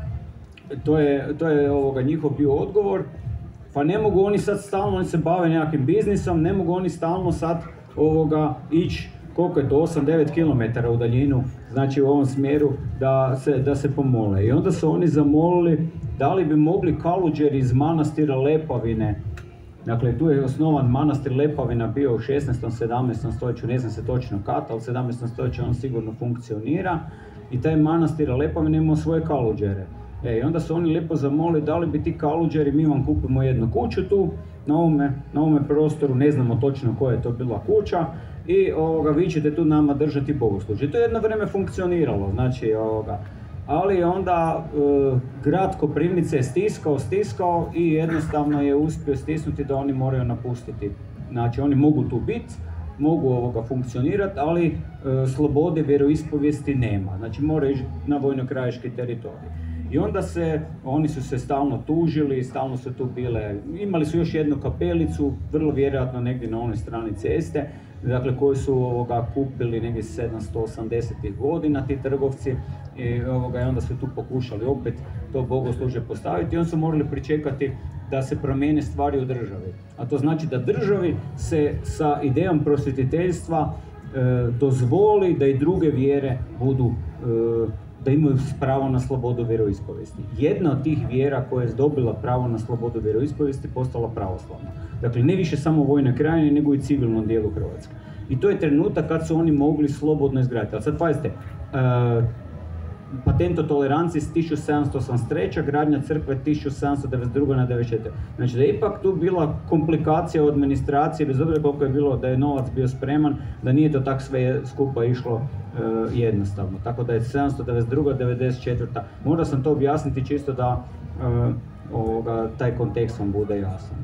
[SPEAKER 3] to je, to je ovoga, njihov bio odgovor, pa ne mogu oni sad stalno, oni se bave nekakvim biznisom, ne mogu oni stalno sad ovoga ići, koliko je to, osam do devet kilometara u daljinu, znači u ovom smjeru, da se, da se pomole. I onda su oni zamolili da li bi mogli kaluđeri iz manastira Lepavine, dakle tu je osnovan manastir Lepavina bio u šesnaestom sedamnaestom stoljeću, ne znam se točno kad, ali u sedamnaestom stoljeću on sigurno funkcionira i taj manastir Lepavina imao svoje kaluđere. E, i onda su oni lijepo zamolili da li bi ti kaluđeri, mi vam kupimo jednu kuću tu, na ovome, na ovome prostoru, ne znamo točno koja je to bila kuća, i ovoga, vi ćete tu nama držati bogoslužje. To je jedno vrijeme funkcioniralo, znači, ovoga, ali onda e, grad Koprivnice je stiskao, stiskao i jednostavno je uspio stisnuti da oni moraju napustiti. Znači, oni mogu tu biti, mogu ovoga funkcionirati, ali e, slobode vjeroispovijesti nema. Znači, moraju ići na vojno-krajiški teritorij. I onda se, oni su se stalno tužili, stalno su tu bile, imali su još jednu kapelicu, vrlo vjerojatno negdje na onoj strani ceste, dakle koju su ovoga kupili negdje sedamsto osamdesetih godina ti trgovci i, ovoga, i onda su tu pokušali opet to bogoslužje postaviti i onda su morali pričekati da se promijene stvari u državi. A to znači da državi se sa idejom prosvjetiteljstva e, dozvoli da i druge vjere budu e, da imaju pravo na slobodu vjeroispovijesti. Jedna od tih vjera koja je dobila pravo na slobodu vjeroispovijesti postala pravoslavna. Dakle, ne više samo u Vojnoj krajini, nego i civilnom dijelu Hrvatske. I to je trenutak kad su oni mogli slobodno izgraditi. Ali sad pazite, uh, patent o toleranciji s tisuću sedamsto osamdeset treće. gradnja crkve tisuću sedamsto devedeset druge na devedeset četvrte. Znači da je ipak tu bila komplikacija u administraciji, bez obzira koliko je bilo da je novac bio spreman, da nije to tak sve skupa išlo uh, jednostavno. Tako da je sedamsto devedeset druga. devedeset četvrta. Morao sam to objasniti čisto da uh, ovoga, taj kontekst vam bude jasan.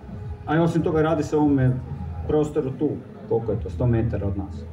[SPEAKER 3] A osim toga radi se o ovome prostoru tu, koliko je to, sto metara od nas.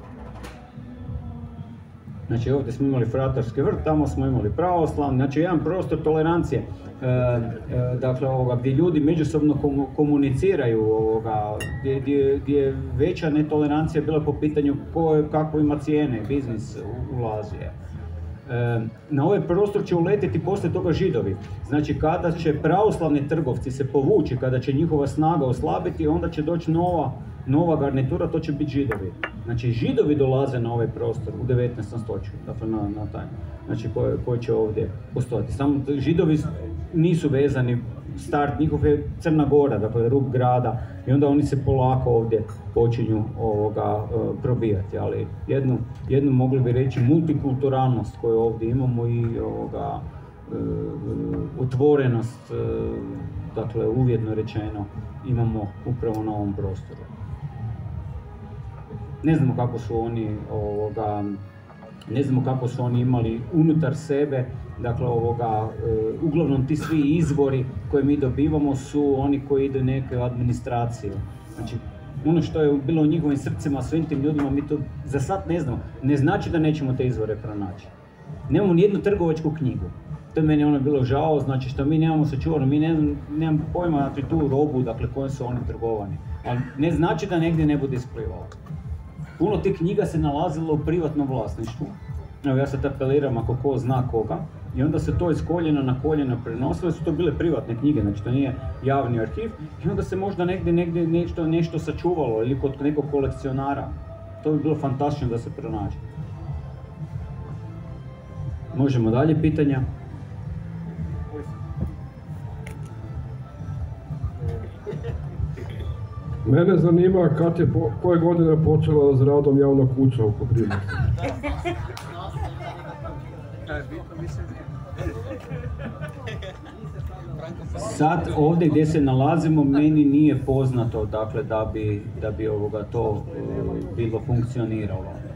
[SPEAKER 3] Znači ovdje smo imali fratarski vrt, tamo smo imali pravoslavni, znači jedan prostor tolerancije, e, e, dakle ovoga, gdje ljudi međusobno komuniciraju, ovoga, gdje, gdje, gdje je veća netolerancija bila po pitanju ko, kako ima cijene, biznis ulazi. E, na ovaj prostor će uletiti poslije toga Židovi, znači kada će pravoslavni trgovci se povući, kada će njihova snaga oslabiti, onda će doći nova nova garnitura, to će biti Židovi. Znači, Židovi dolaze na ovaj prostor u devetnaestom stoljeću, dakle na, na taj, znači koji, koji će ovdje postojati. Samo Židovi nisu vezani, start njihov je Crna Gora, dakle rub grada, i onda oni se polako ovdje počinju ovoga uh, probijati, ali jednu, jednu mogli bi reći multikulturalnost koju ovdje imamo i ovoga uh, otvorenost, uh, dakle uvjetno rečeno, imamo upravo na ovom prostoru. Ne znamo kako su oni ovoga, ne znamo kako su oni imali unutar sebe, dakle ovoga, uh, uglavnom ti svi izvori koje mi dobivamo su oni koji idu neke administracije. Znači, ono što je bilo u njihovim srcima, svim tim ljudima, mi to za sad ne znamo. Ne znači da nećemo te izvore pronaći. Nemamo nijednu trgovačku knjigu. To je meni ono bilo žao, znači što mi nemamo sačuvano, mi ne znam, nemam pojma dakle, tu robu, dakle kojom su oni trgovani. Ali ne znači da negdje ne bude isplivalo. Puno tih knjiga se nalazilo u privatnom vlasništvu. Evo ja sad apeliram ako ko zna koga. I onda se to iz koljena na koljena prenosilo, su to bile privatne knjige, znači to nije javni arhiv. I onda se možda negdje, negdje nešto, nešto sačuvalo ili kod nekog kolekcionara. To bi bilo fantastično da se pronađe. Možemo dalje pitanja.
[SPEAKER 1] Mene zanima kad je, po, koje godine počela s radom javna kuća u Koprivnici?
[SPEAKER 3] Sad ovdje gdje se nalazimo meni nije poznato dakle da bi, da bi ovoga to uh, bilo funkcioniralo.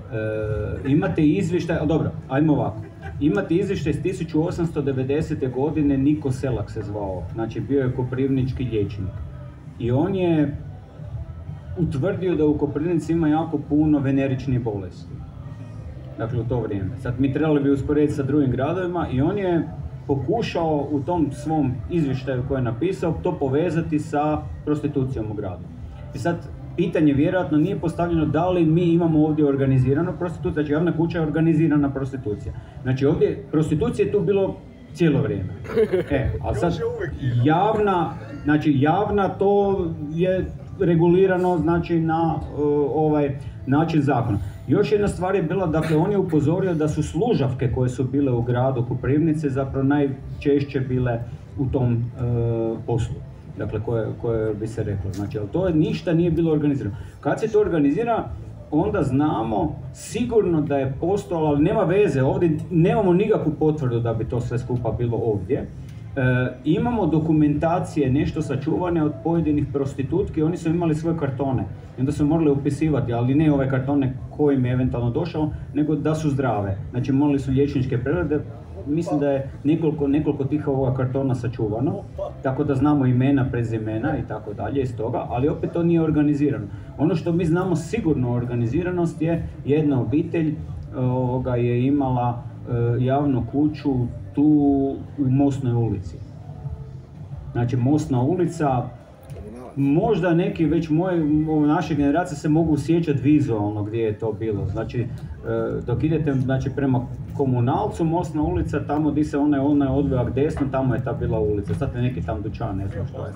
[SPEAKER 3] imate izvještaj, a dobro, ajmo ovako. Imate izvještaj iz tisuću osamsto devedesete. godine, Niko Selak se zvao, znači bio je koprivnički liječnik. I on je utvrdio da u Koprivnici ima jako puno veneričnih bolesti. Dakle, u to vrijeme. Sad mi trebali bi usporediti sa drugim gradovima i on je pokušao u tom svom izvještaju koji je napisao to povezati sa prostitucijom u gradu. I sad, pitanje vjerojatno nije postavljeno da li mi imamo ovdje organiziranu prostituciju, znači javna kuća je organizirana prostitucija. Znači ovdje prostitucije je tu bilo cijelo vrijeme. E, ali sad javna, znači javna to je regulirano znači na uh, ovaj način zakona. Još jedna stvar je bila, dakle on je upozorio da su služavke koje su bile u gradu Koprivnice zapravo najčešće bile u tom uh, poslu. Dakle, koje, koje bi se reklo. Znači, ali to je, ništa nije bilo organizirano. Kad se to organizira, onda znamo sigurno da je postojalo, ali nema veze, ovdje nemamo nikakvu potvrdu da bi to sve skupa bilo ovdje. E, imamo dokumentacije, nešto sačuvane od pojedinih prostitutki, oni su imali svoje kartone. I onda su morali upisivati, ali ne ove kartone kojim je eventualno došao, nego da su zdrave. Znači, morali su liječničke preglede. Mislim da je nekoliko, nekoliko tih ovoga kartona sačuvano, tako da znamo imena, prezimena i tako dalje iz toga, ali opet to nije organizirano. Ono što mi znamo sigurno organiziranost je jedna obitelj ovoga, je imala e, javnu kuću tu u Mosnoj ulici. Znači Mosna ulica, možda neki već moje, naše generacije se mogu sjećati vizualno gdje je to bilo. Znači, dok idete znači, prema Komunalcu, Mosna ulica, tamo gdje se onaj, onaj odvojak desno, tamo je ta bila ulica. Sad je neki tam dućan, ne znam što je.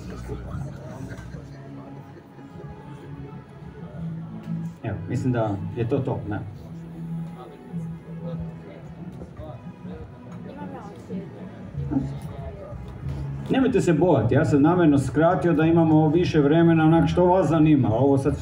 [SPEAKER 3] Evo, mislim da je to to, ne. Nemojte se bojati, ja sam namjerno skratio da imamo više vremena, onak što vas zanima, ovo sad...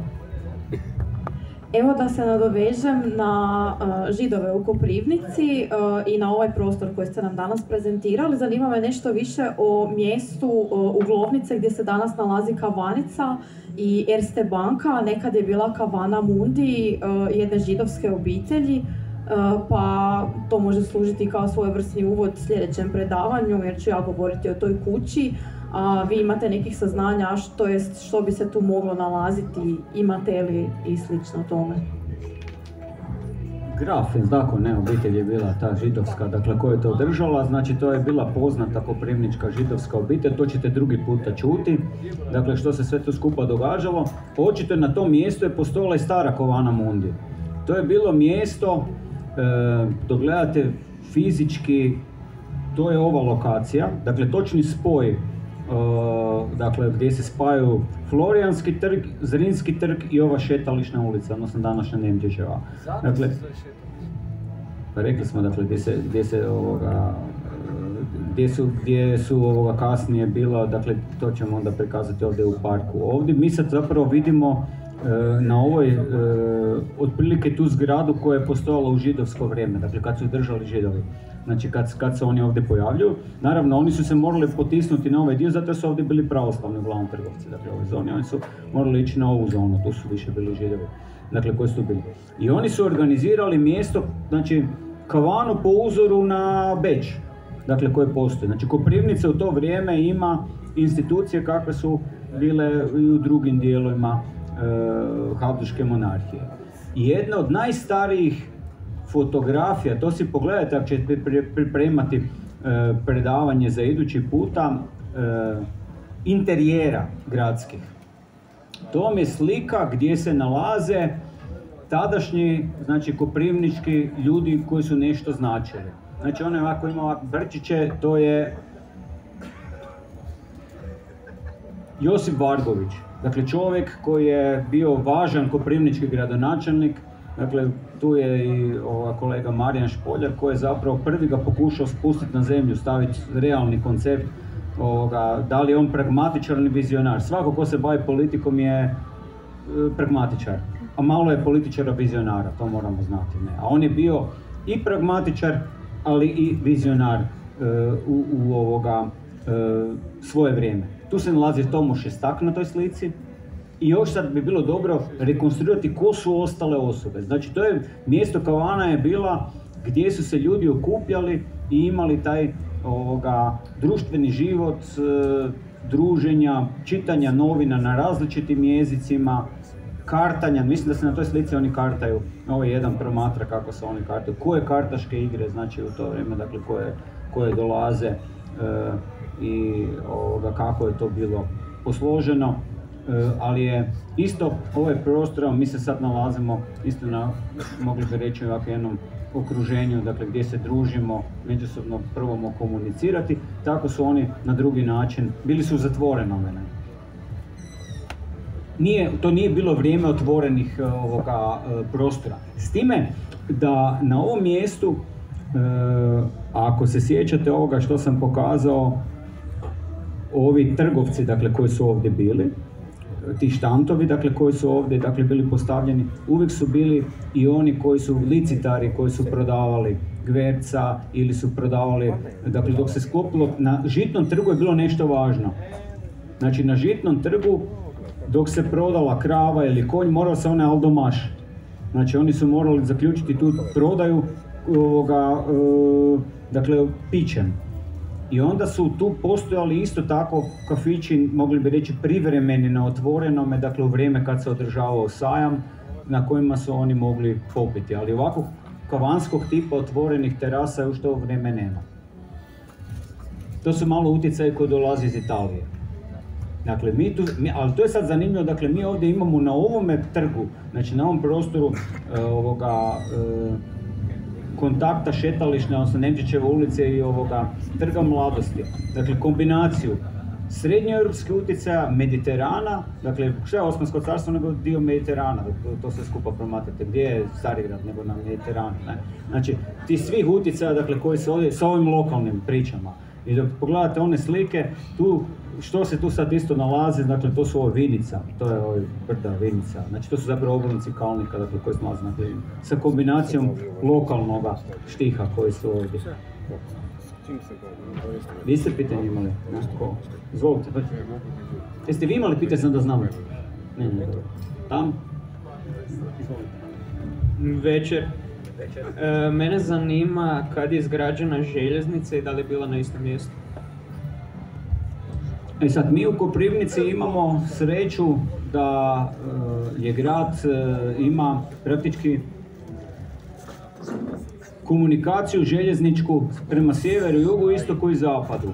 [SPEAKER 2] Evo da se nadovežem na uh, Židove u Koprivnici uh, i na ovaj prostor koji ste nam danas prezentirali. Zanima me nešto više o mjestu uh, Uglovnice gdje se danas nalazi kavanica i Erste banka. Nekad je bila kavana Mundi uh, jedne židovske obitelji. Uh, pa to može služiti kao svojevrsni uvod sljedećem predavanju jer ću ja govoriti o toj kući, a vi imate nekih saznanja što, jest, što bi se tu moglo nalaziti, imate li i slično tome?
[SPEAKER 3] Graf, tako ne, obitelj je bila ta židovska, dakle koja je to održala, znači to je bila poznata koprivnička židovska obitelj, to ćete drugi puta čuti, dakle što se sve to skupa događalo. Očito na tom mjestu je postojala i stara kovana Mundi. To je bilo mjesto, e, dok gledate fizički, to je ova lokacija, dakle točni spoj, e, dakle gdje se spajaju Florijanski trg, Zrinski trg i ova šetališna ulica, odnosno današnja Nemđeževa. Dakle, pa rekli smo dakle gdje se, gdje se ovoga, gdje su, gdje su ovoga kasnije bila, dakle to ćemo onda prikazati ovdje u parku. Ovdje mi sad zapravo vidimo na ovoj, e, otprilike tu zgradu koja je postojala u židovsko vrijeme, dakle kad su držali Židovi, znači kad, kad se oni ovdje pojavljuju. Naravno, oni su se morali potisnuti na ovaj dio, zato su ovdje bili pravoslavni uglavnom trgovci, dakle u ovoj zoni, oni su morali ići na ovu zonu, tu su više bili Židovi, dakle koji su bili. I oni su organizirali mjesto, znači kavanu po uzoru na Beč, dakle koje postoje. Znači Koprivnica u to vrijeme ima institucije kakve su bile i u drugim dijelovima Uh, Habsburške monarhije. I jedna od najstarijih fotografija, to si pogledajte ako ćete pripremati uh, predavanje za idući puta, uh, interijera gradskih. To vam je slika gdje se nalaze tadašnji, znači koprivnički ljudi koji su nešto značili. Znači on je ovako ima ovako brčiće, to je Josip Vargović. Dakle, čovjek koji je bio važan koprivnički gradonačelnik, dakle, tu je i ova kolega Marijan Špoljar koji je zapravo prvi ga pokušao spustiti na zemlju, staviti realni koncept, ovoga, da li je on pragmatičar ili vizionar. Svako ko se bavi politikom je e, pragmatičar, a malo je političara vizionara, to moramo znati. Ne? A on je bio i pragmatičar, ali i vizionar e, u, u ovoga, e, svoje vrijeme. Tu se nalazi Tomo Šestak na toj slici, I još sad bi bilo dobro rekonstruirati ko su ostale osobe. Znači to je, mjesto kavana je bila gdje su se ljudi okupljali i imali taj ovoga, društveni život, e, druženja, čitanja novina na različitim jezicima, kartanja, mislim da se na toj slici oni kartaju, ovo je jedan promatra kako se oni kartaju, koje kartaške igre, znači u to vrijeme, dakle koje, koje dolaze e, i ovoga, kako je to bilo posloženo, e, ali je isto ovaj prostor, mi se sad nalazimo isto na, mogli bi reći, ovako jednom okruženju, dakle gdje se družimo, međusobno probamo komunicirati, tako su oni na drugi način, bili su zatvorenome. Nije, to nije bilo vrijeme otvorenih ovoga prostora. S time da na ovom mjestu, e, ako se sjećate ovoga što sam pokazao, ovi trgovci, dakle, koji su ovdje bili, ti štantovi, dakle, koji su ovdje, dakle, bili postavljeni, uvijek su bili i oni koji su licitari, koji su prodavali gverca ili su prodavali, dakle, dok se sklopilo, na Žitnom trgu je bilo nešto važno. Znači, na Žitnom trgu, dok se prodala krava ili konj, morao se onaj aldomaš. Znači, oni su morali zaključiti tu prodaju, ovoga, e, dakle, pićem. I onda su tu postojali isto tako kafići, mogli bi reći privremeni na otvorenome, dakle u vrijeme kad se održavao sajam, na kojima su oni mogli popiti. Ali ovako kavanskog tipa otvorenih terasa još to vrijeme nema. To su malo utjecaji koji dolaze iz Italije. Dakle, mi tu, mi, ali to je sad zanimljivo, dakle mi ovdje imamo na ovome trgu, znači na ovom prostoru e, ovoga e, kontakta šetališne, odnosno Nemčićeve ulice i ovoga trga mladosti. Dakle, kombinaciju srednjoeuropske utjecaja, Mediterana, dakle, što je Osmansko carstvo nego dio Mediterana, to, to sve skupa promatrate, gdje je Starigrad nego na Mediteranu, ne? Znači, ti svih utjecaja, dakle, koji se ovdje, sa ovim lokalnim pričama. I dok pogledate one slike, tu, što se tu sad isto nalazi, dakle, to su ovo Vinica, to je ovo brda Vinica, znači to su zapravo obrnuci Kalnika, dakle, koji se nalazi, dakle, sa kombinacijom lokalnog štiha koji su ovdje. Vi ste pitanje imali? Ko? Izvolite. Jeste vi imali pitanje, sam da znam? Ne, ne, tam? Izvolite.
[SPEAKER 5] Večer. E, mene zanima kad je izgrađena željeznica i da li je bila na istom mjestu.
[SPEAKER 3] E sad, mi u Koprivnici imamo sreću da e, je grad e, ima praktički komunikaciju željezničku prema sjeveru, jugu, istoku i zapadu.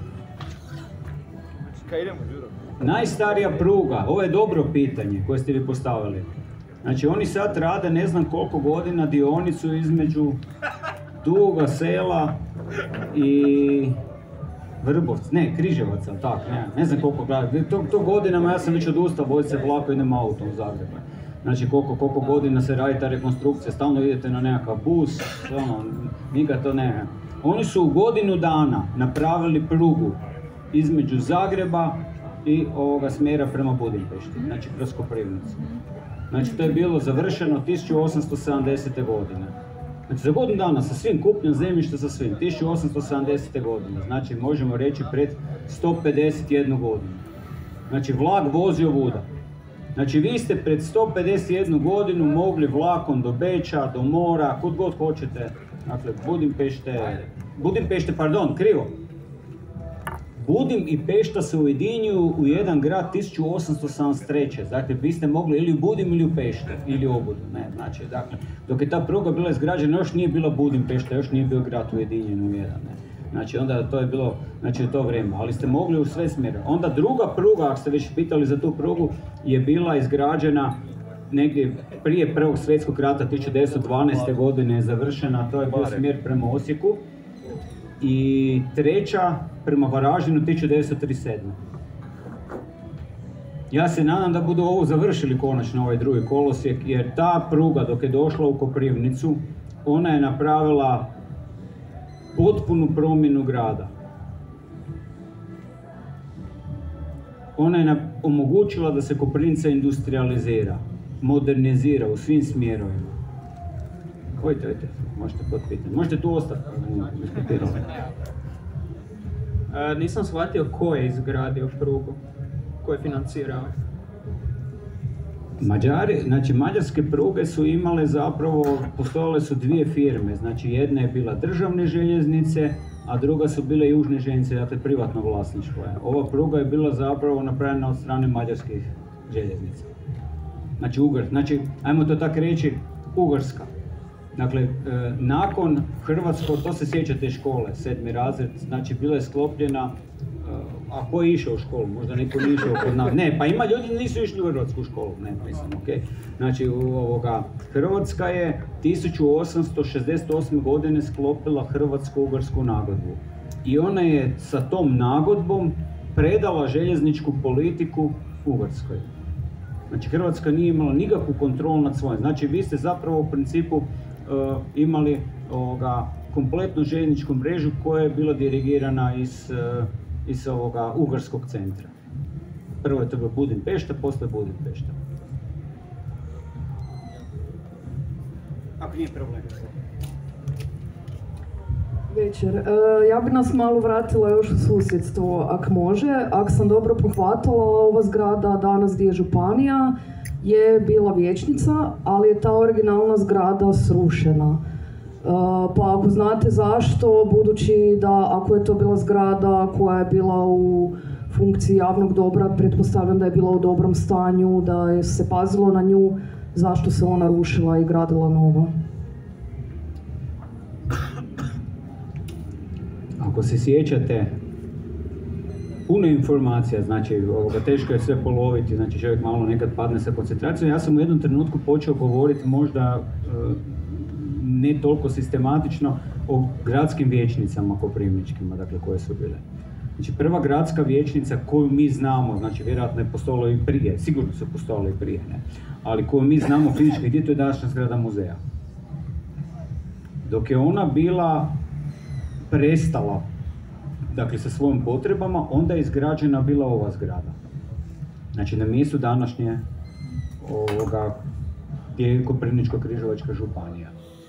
[SPEAKER 3] Najstarija pruga, ovo je dobro pitanje koje ste vi postavili. Znači oni sad rade ne znam koliko godina dionicu između Dugoga Sela i Vrbovca, ne, Križevaca, tak, ne, ne znam koliko grada. To, to godinama ja sam već odustao, voziti se vlako, idem autom u Zagrebu. Znači koliko, koliko godina se radi ta rekonstrukcija, stalno idete na nekakav bus, ono, nikad to ne. Oni su u godinu dana napravili prugu između Zagreba i ovoga smjera prema Budimpešti, znači kroz Koprivnicu. Znači to je bilo završeno tisuću osamsto sedamdesete godine. Znači za godinu dana sa svim kupnjom zemljišta, sa svim, tisuću osamsto sedamdesete godine, znači možemo reći pred sto pedeset jednu godinu. Znači vlak vozio vuda. Znači vi ste pred sto pedeset jednu godinu mogli vlakom do Beča, do mora, kud god hoćete, dakle Budimpešte, Budimpešte, pardon, krivo. Budim i Pešta se ujedinjuju u jedan grad tisuću osamsto sedamdeset treće. Dakle, vi ste mogli ili u Budim ili u Peštu, ili u Obudu, ne, znači, dakle, dok je ta pruga bila izgrađena, još nije bila Budimpešta, još nije bio grad ujedinjen u jedan, ne. Znači, onda to je bilo, znači, u to vrijeme, ali ste mogli u sve smjere. Onda druga pruga, ako ste već pitali za tu prugu, je bila izgrađena negdje prije Prvog svjetskog rata, tisuću devetsto dvanaeste. godine je završena, to je bio smjer prema Osijeku. I treća prema Varaždinu tisuću devetsto trideset sedme. Ja se nadam da budu ovo završili konačno ovaj drugi kolosijek, jer ta pruga dok je došla u Koprivnicu, ona je napravila potpunu promjenu grada. Ona je omogućila da se Koprivnica industrializira, modernizira u svim smjerovima. Ojte, ojte, možete potpitati. Možete tu ostati.
[SPEAKER 5] E, nisam shvatio ko je izgradio prugu, ko je financirao.
[SPEAKER 3] Mađari, znači mađarske pruge su imale zapravo, postojale su dvije firme, znači jedna je bila državne željeznice, a druga su bile južne željeznice, dakle privatno vlasništvo. Ova pruga je bila zapravo napravljena od strane mađarskih željeznica. Znači Ugar, znači, ajmo to tako reći, Ugarska. Dakle, e, nakon Hrvatsko, to se sjećate škole, sedmi razred, znači bila je sklopljena, e, a ko je išao u školu, možda neko nije išao kod nas, ne, pa ima ljudi nisu išli u hrvatsku školu, ne, mislim, okej. Okay. Znači, ovoga, Hrvatska je tisuću osamsto šezdeset osme. godine sklopila Hrvatsko-Ugarsku nagodbu. I ona je sa tom nagodbom predala željezničku politiku Ugarskoj. Znači, Hrvatska nije imala nikakvu kontrolu nad svojim. Znači, vi ste zapravo u principu uh, imali ovoga, kompletnu željezničku mrežu koja je bila dirigirana iz, uh, iz ovoga Ugarskog centra. Prvo je to bilo Budimpešta, poslije Budimpešta. Ako nije problem.
[SPEAKER 6] Večer. E, ja bi nas malo vratila još u susjedstvo, ak može. Ako sam dobro pohvatala, ova zgrada danas gdje je županija je bila vijećnica, ali je ta originalna zgrada srušena. E, pa ako znate zašto, budući da ako je to bila zgrada koja je bila u funkciji javnog dobra, pretpostavljam da je bila u dobrom stanju, da je se pazilo na nju, zašto se ona rušila i gradila nova?
[SPEAKER 3] Ako se sjećate, puno informacija, znači ovoga, teško je sve poloviti, znači čovjek malo nekad padne sa koncentracijom. Ja sam u jednom trenutku počeo govoriti možda e, ne toliko sistematično o gradskim vijećnicama koprivničkima, dakle koje su bile. Znači prva gradska vijećnica koju mi znamo, znači vjerojatno je postojalo i prije, sigurno su postojalo i prije, ne? Ali koju mi znamo fizički gdje, to je današnja zgrada muzeja. Dok je ona bila prestala, dakle sa svojim potrebama, onda je izgrađena bila ova zgrada. Znači na mjestu današnje ovoga, gdje je Koprivničko-križevačka županija.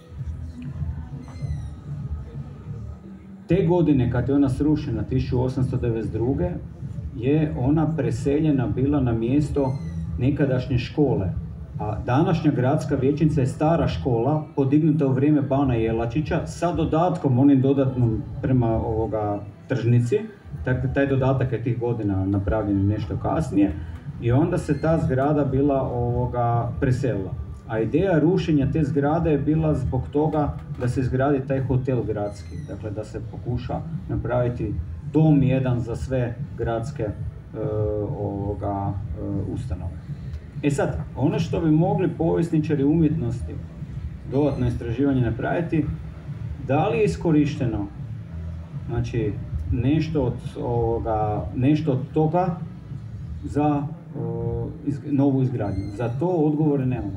[SPEAKER 3] Te godine kad je ona srušena, tisuću osamsto devedeset druge. je ona preseljena bila na mjesto nekadašnje škole. A današnja gradska vijećnica je stara škola, podignuta u vrijeme bana Jelačića, sa dodatkom, onim dodatnom prema ovoga tržnici. Taj dodatak je tih godina napravljen nešto kasnije. I onda se ta zgrada bila ovoga preselila. A ideja rušenja te zgrade je bila zbog toga da se izgradi taj hotel gradski. Dakle, da se pokuša napraviti dom jedan za sve gradske uh, ovoga, uh, ustanove. E sad, ono što bi mogli povjesničari umjetnosti dodatno istraživanje napraviti, da li je iskorišteno, znači, nešto od, ovoga, nešto od toga za uh, iz, novu izgradnju. Za to odgovore nemamo.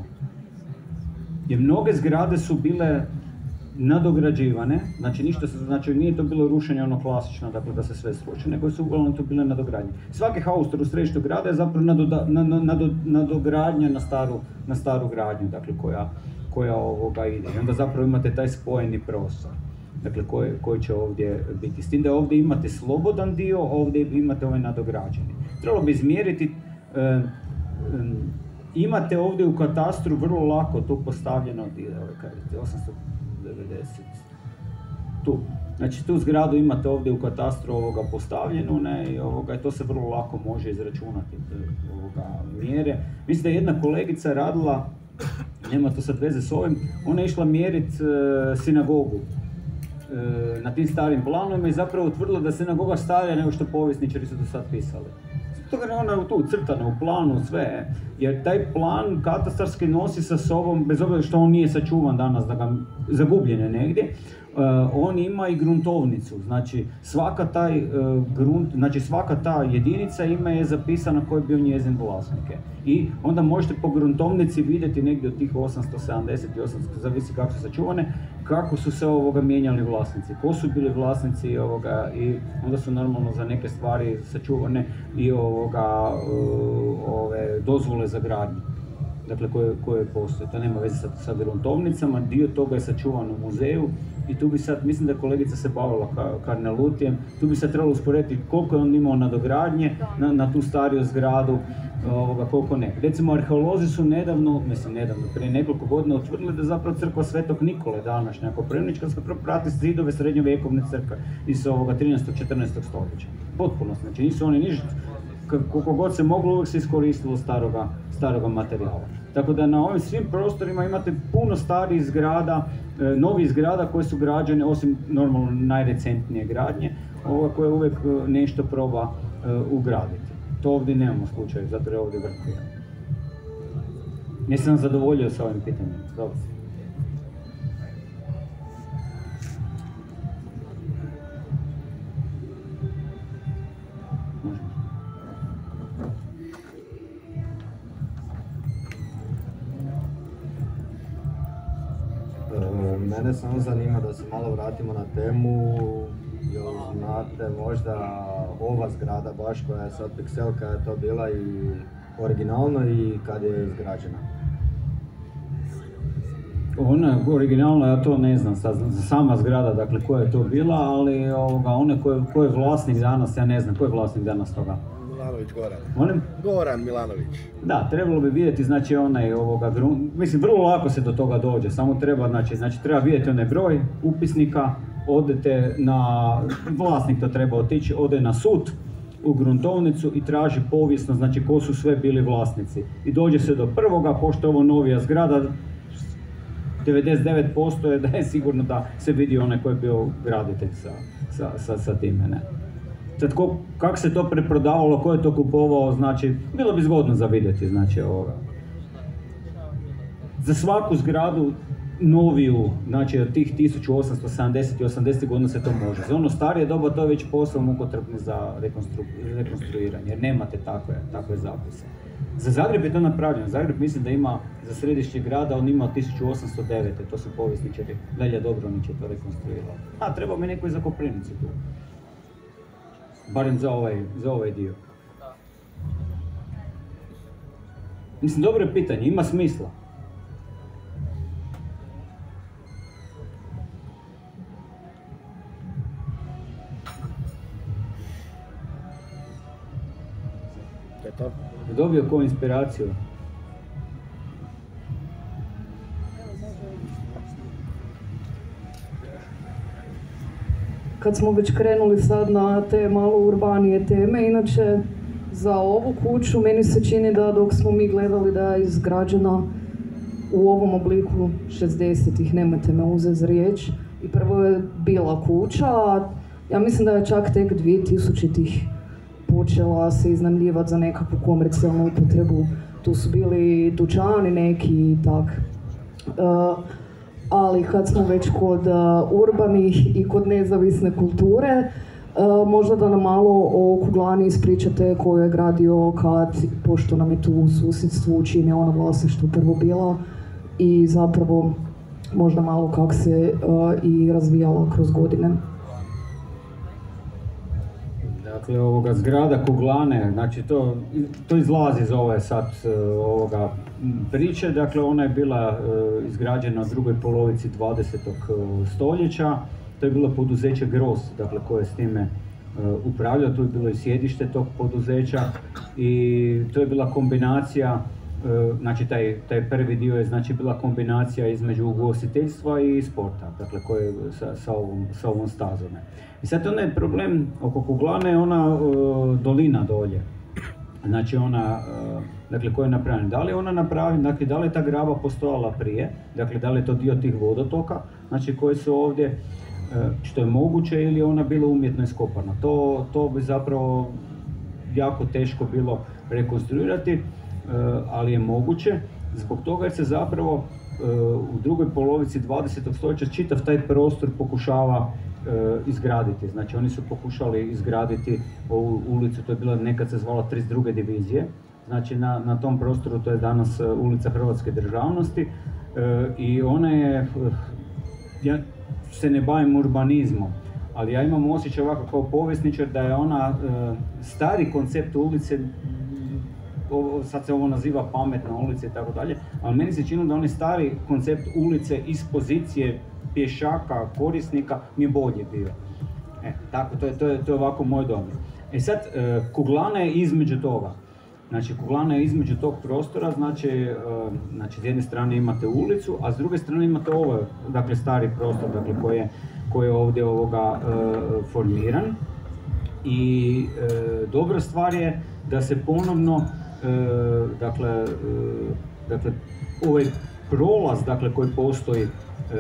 [SPEAKER 3] Jer mnoge zgrade su bile nadograđivane, znači ništa se, znači nije to bilo rušenje ono klasično, dakle da se sve sruši, nego su uglavnom to bile nadogradnje. Svaki haustor u središtu grada je zapravo nadoda, nado, nadogradnja na staru, na staru gradnju, dakle koja, koja ovoga ide. I onda zapravo imate taj spojeni prostor, dakle koji, koji će ovdje biti. S tim da ovdje imate slobodan dio, ovdje imate ovaj nadograđeni. Trebalo bi izmjeriti, e, e, imate ovdje u katastru vrlo lako tu postavljeno, osamsto devedeset, tu. Znači tu zgradu imate ovdje u katastru ovoga postavljenu, ne, i ovoga, to se vrlo lako može izračunati, ovoga, mjere. Mislim da je jedna kolegica radila, nema to sad veze s ovim, ona je išla mjeriti e, sinagogu e, na tim starim planovima i zapravo utvrdila da sinagoga starija nego što povjesničari su do sad pisali. Toga je ona tu ucrtana u planu, sve, jer taj plan katastarski nosi sa sobom, bez obzira što on nije sačuvan danas, da ga zagubljen je negdje, uh, on ima i gruntovnicu, znači svaka, taj, uh, grunt, znači svaka ta jedinica ima je zapisana koji je bio njezin vlasnik. I onda možete po gruntovnici vidjeti negdje od tih osamsto sedamdeset i osamsto, zavisi kako su sačuvane, kako su se ovoga mijenjali vlasnici, ko su bili vlasnici ovoga, i onda su normalno za neke stvari sačuvane i ovoga, uh, ove dozvole za gradnju. dakle koje, koje postoje. To nema veze sa, sa gruntovnicama, dio toga je sačuvan u muzeju i tu bi sad, mislim da je kolegica se bavila ka, Karnelutijem, tu bi sad trebalo usporediti koliko je on imao nadogradnje na, na tu stariju zgradu, ovoga, koliko ne. Recimo, arheolozi su nedavno, mislim nedavno, prije nekoliko godina utvrdili da zapravo crkva Svetog Nikole današnja, Koprivnička, prati zidove srednjovjekovne crkve iz ovoga trinaestog četrnaestog stoljeća. Potpuno, znači nisu oni ništa, koliko god se moglo, uvijek se iskoristilo staroga, staroga materijala. Tako da na ovim svim prostorima imate puno starijih zgrada, novih zgrada koje su građene, osim normalno najrecentnije gradnje, ova koje uvijek nešto proba uh, ugraditi. To ovdje nemamo slučaju, zato je ovdje vrtio. Nisam zadovoljio sa ovim pitanjem. Dobro.
[SPEAKER 7] Mene samo zanima da se malo vratimo na temu, jel znate možda ova zgrada baš koja je sad Pixel, kada je to bila i originalno i kad je izgrađena?
[SPEAKER 3] Ona originalna, ja to ne znam, sad, sama zgrada, dakle koja je to bila, ali ovoga, one ko je, ko je vlasnik danas, ja ne znam, ko je vlasnik danas toga?
[SPEAKER 4] Milanović Goran.
[SPEAKER 3] Molim?
[SPEAKER 4] Goran Milanović.
[SPEAKER 3] Da, trebalo bi vidjeti, znači onaj ovoga, mislim vrlo lako se do toga dođe, samo treba, znači, znači treba vidjeti onaj broj upisnika, odete na, vlasnik to treba otići, ode na sud u gruntovnicu i traži povijesno, znači ko su sve bili vlasnici. I dođe se do prvoga, pošto je ovo novija zgrada, devedeset devet posto je da je sigurno da se vidi onaj koji je bio graditelj sa, sa, sa, sa time, ne. Sad, kako se to preprodavalo, ko je to kupovao, znači, bilo bi zgodno za vidjeti, znači, ovoga. Za svaku zgradu noviju, znači, od tih tisuću osamsto sedamdeset i osamdeset godina se to može. Za ono starije doba to je već posao mukotrpni za rekonstru, rekonstruiranje, jer nemate takve, takve zapise. Za Zagreb je to napravljeno. Zagreb mislim da ima za središnje grada, on ima od tisuću osamsto devet. To su povjesničari, Lelja Dobronić je to rekonstruirao. A, treba mi neko i za Koprivnicu tu. Barem za ovaj, za ovaj dio. Mislim, dobro je pitanje, ima smisla.
[SPEAKER 4] To je to.
[SPEAKER 3] Dobio koju inspiraciju?
[SPEAKER 6] Kad smo već krenuli sad na te malo urbanije teme, inače za ovu kuću meni se čini da dok smo mi gledali da je izgrađena u ovom obliku šezdesetih, nemojte me uzeti za riječ, i prvo je bila kuća, a ja mislim da je čak tek dvije tisućitih počela se iznajmljivati za nekakvu komercijalnu upotrebu. Tu su bili dućani neki i tak. Uh, ali kad smo već kod uh, urbanih i kod nezavisne kulture, uh, možda da nam malo o Kuglani ispričate koju je gradio kad, pošto nam je tu u susjedstvu, čini ono vlasništvo prvo bila, i zapravo možda malo kako se uh, i razvijala kroz godine.
[SPEAKER 3] Dakle, ovoga zgrada Kuglane, znači to, to izlazi iz ove sad ovoga priče, dakle ona je bila uh, izgrađena u drugoj polovici dvadesetog stoljeća, to je bilo poduzeće Gros, dakle koje je s time uh, upravljao, tu je bilo i sjedište tog poduzeća i to je bila kombinacija, uh, znači taj, taj prvi dio je znači bila kombinacija između ugostiteljstva i sporta, dakle koje sa, sa, ovom, sa ovom stazom. I sad onaj problem oko Kuglane je ona uh, dolina dolje, znači ona, uh, dakle koja je napravljena. Da li je ona napravljena, dakle da li je ta graba postojala prije, dakle da li je to dio tih vodotoka, znači koji su ovdje, uh, što je moguće, ili je ona bila umjetno iskopana. To, to bi zapravo jako teško bilo rekonstruirati, uh, ali je moguće, zbog toga jer se zapravo uh, u drugoj polovici dvadesetog stoljeća čitav taj prostor pokušava izgraditi. Znači oni su pokušali izgraditi ovu ulicu, to je bila nekad se zvala trideset druge divizije, znači na, na tom prostoru to je danas ulica Hrvatske državnosti e, i ona je, ja se ne bavim urbanizmom, ali ja imam osjećaj ovako kao povjesničar da je ona e, stari koncept ulice ovo, sad se ovo naziva pametna ulica i tako dalje, ali meni se čini da onaj stari koncept ulice iz pozicije pješaka, korisnika mi je bolje bio. E, tako, to je, to je, to je ovako moj dom. E sad, e, kuglana je između toga. Znači, kuglana je između tog prostora, znači, e, znači s jedne strane imate ulicu, a s druge strane imate ovaj, dakle, stari prostor, dakle, koji je, koji je ovdje ovoga e, formiran. I e, dobra stvar je da se ponovno, e, dakle, e, dakle, ovaj prolaz, dakle, koji postoji e,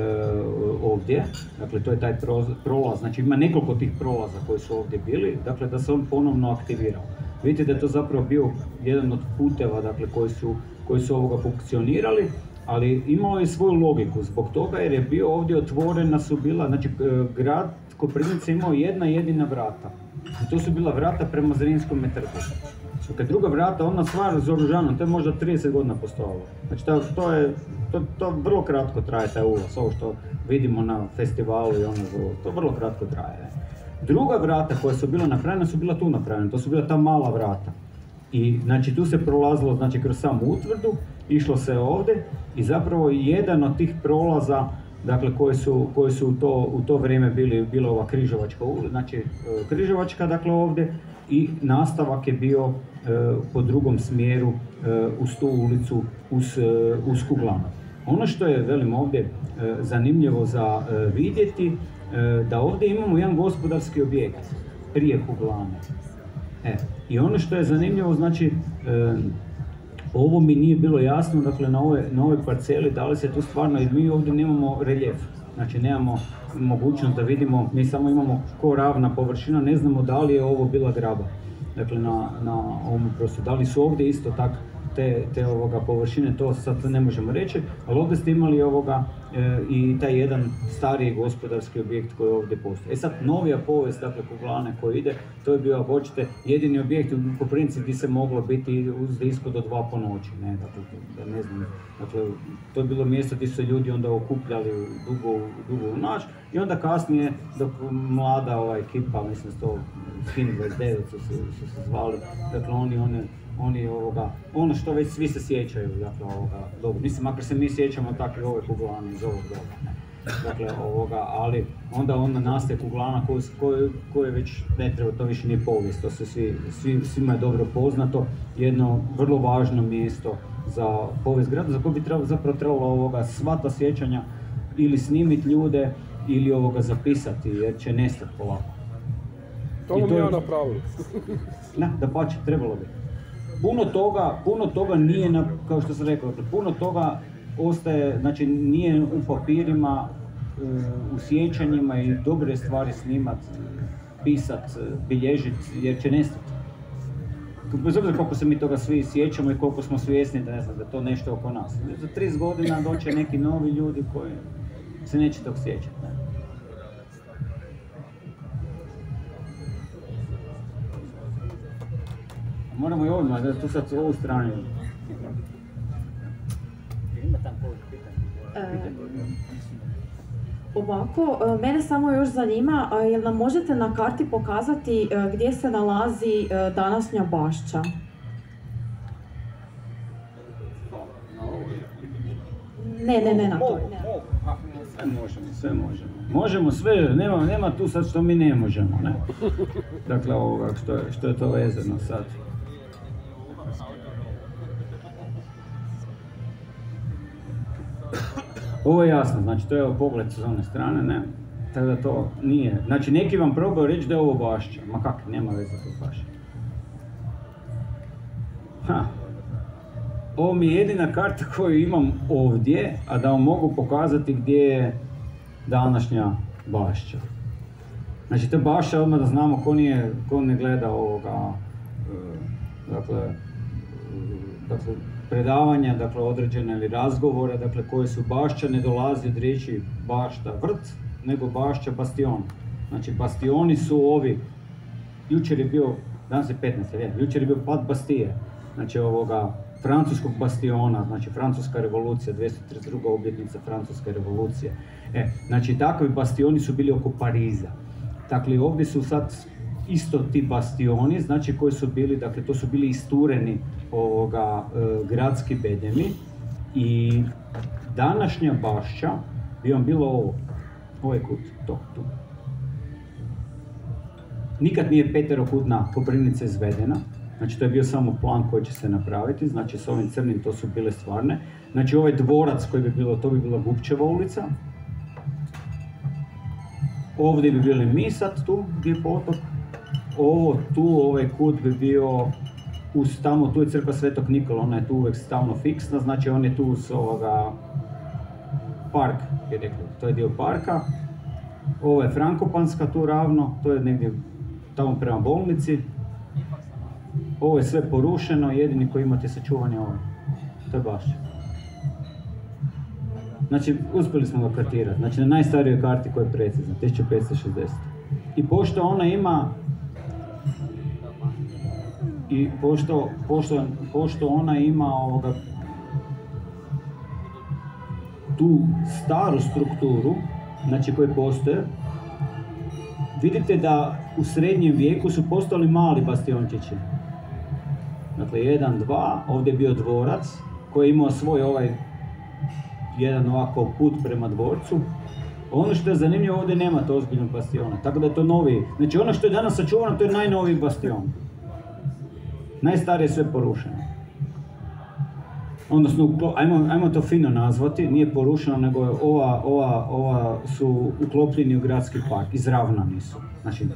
[SPEAKER 3] ovdje, dakle, to je taj prolaz, znači ima nekoliko tih prolaza koji su ovdje bili, dakle, da se on ponovno aktivirao. Vidite da je to zapravo bio jedan od puteva, dakle, koji su, koji su ovoga funkcionirali, ali imao je svoju logiku zbog toga jer je bio ovdje otvorena su bila, znači, grad Koprivnica imao jedna jedina vrata. I to su bila vrata prema Zrinskom trgu. Dakle, druga vrata, ona stvar s oružanom, to je možda trideset godina postojalo. Znači, to, to je, to, to vrlo kratko traje taj ulaz, ovo što vidimo na festivalu i ono, to vrlo kratko traje. Druga vrata koja su bila napravljena su bila tu napravljena, to su bila ta mala vrata. I znači tu se prolazilo, znači, kroz samu utvrdu, išlo se ovdje i zapravo jedan od tih prolaza, dakle, koji su, koji su u, to, u to vrijeme bili, bila ova Križevačka ulica, znači Križevačka, dakle, ovdje, i nastavak je bio e, po drugom smjeru e, uz tu ulicu, uz, e, uz Kuglanu. Ono što je, velim, ovdje e, zanimljivo za e, vidjeti, e, da ovdje imamo jedan gospodarski objekt prije Kuglane. E, i ono što je zanimljivo, znači, e, ovo mi nije bilo jasno, dakle, na ovoj, na ovoj parceli, da li se tu stvarno, jer mi ovdje nemamo reljef, znači nemamo mogućnost da vidimo, mi samo imamo ko ravna površina, ne znamo da li je ovo bila graba, dakle, na, na ovom prostoru, da li su ovdje isto tak te, te ovoga površine, to sad ne možemo reći, ali ovdje ste imali ovoga e, i taj jedan stariji gospodarski objekt koji ovdje postoji. E sad, novija povijest, dakle, Kuglane koji ide, to je bio, ako hoćete, jedini objekt u Koprivnici gdje se moglo biti uz disco do dva po noći, ne, dakle, ne znam, dakle, to je bilo mjesto gdje su ljudi onda okupljali dugo, dugo u noć i onda kasnije, dok mlada ova ekipa, mislim, sto Skin dvadeset devet su, su se zvali, dakle, oni, oni Oni ovoga, ono što već svi se sjećaju, dakle, ovoga, dobro, mislim, makar se mi sjećamo takve ove Kuglane iz ovog doba, ne. Dakle, ovoga, ali onda onda nastaje Kuglana koju, koju već ne treba, to više nije povijest, to se svi, svi, svima je dobro poznato, jedno vrlo važno mjesto za povijest grada, za koje bi trebalo, zapravo trebalo ovoga, sva ta sjećanja ili snimiti ljude ili ovoga zapisati, jer će nestati polako.
[SPEAKER 1] To vam ja napravio.
[SPEAKER 3] Ne, da pače, trebalo bi. Puno toga, puno toga nije, na, kao što sam rekao, puno toga ostaje, znači nije u papirima, u sjećanjima i dobre stvari snimat, pisat, bilježit, jer će nestati. Bez obzira koliko se mi toga svi sjećamo i koliko smo svjesni da, ne znam, da to nešto oko nas. Za trideset godina doće neki novi ljudi koji se neće tog sjećati. Ne? Moramo i ovdje, da tu sad ovu stranu. Ima tam povijek pitanje?
[SPEAKER 2] Ovako, mene samo još zanima, jel nam možete na karti pokazati gdje se nalazi današnja bašća? Ne, ne, ne na to.
[SPEAKER 3] Sve možemo, sve možemo. Možemo sve, nema, nema tu sad što mi ne možemo, ne? Dakle, ovoga, što je, što je to vezano sad. Ovo je jasno, znači to je pogled s one strane, ne? Tako da to nije. Znači neki vam probaju reći da je ovo bašća, ma kak, nema veze to bašća. Ha. Ovo mi je jedina karta koju imam ovdje, a da vam mogu pokazati gdje je današnja bašća. Znači to je bašća, odmah da znamo ko, nije, ko ne gleda ovoga, dakle, dakle, predavanja, dakle, određene ili razgovore, dakle, koje su bašća, ne dolazi od riječi bašta vrt, nego bašća bastion. Znači, bastioni su ovi, jučer je bio, danas je petnaesti, je, jučer je bio pad Bastije, znači ovoga francuskog bastiona, znači francuska revolucija, dvjesto trideset druga obljetnica francuske revolucije. E, znači, takvi bastioni su bili oko Pariza. Dakle, ovdje su sad isto ti bastioni, znači koji su bili, dakle, to su bili istureni ovoga, e, gradski bedemi i današnja bašća bi vam bilo ovo, ovaj kut, to, tu. Nikad nije peterokutna Koprivnica izvedena, znači to je bio samo plan koji će se napraviti, znači s ovim crnim to su bile stvarne. Znači ovaj dvorac koji bi bilo, to bi bila Gupčeva ulica. Ovdje bi bili mi sad tu, gdje je potok. Ovo tu, ovaj kut bi bio, uz tamo, tu je crkva Svetog Nikola, ona je tu uvijek stalno fiksna, znači on je tu uz ovoga park, je rekao, to je dio parka. Ovo je Frankopanska tu ravno, to je negdje tamo prema bolnici. Ovo je sve porušeno, jedini koji imate sačuvanje ovo. To je Bašća. Znači, uspjeli smo ga kartirati. Znači, na najstarijoj karti koja je precizna, tisuću petsto šezdeset. I pošto ona ima... I pošto, pošto, pošto ona ima ovoga, tu staru strukturu, znači koje postoje, vidite da u srednjem vijeku su postali mali bastiončići. Dakle, jedan, dva, ovdje je bio dvorac koji je imao svoj ovaj jedan ovako put prema dvorcu. Ono što je zanimljivo, ovdje nema to ozbiljnog bastiona, tako da je to novi. Znači ono što je danas sačuvano, to je najnoviji bastion. Najstarije je sve porušeno. Odnosno, ajmo, ajmo to fino nazvati, nije porušeno, nego je ova, ova, ova su uklopljeni u gradski park, izravnani su. Znači,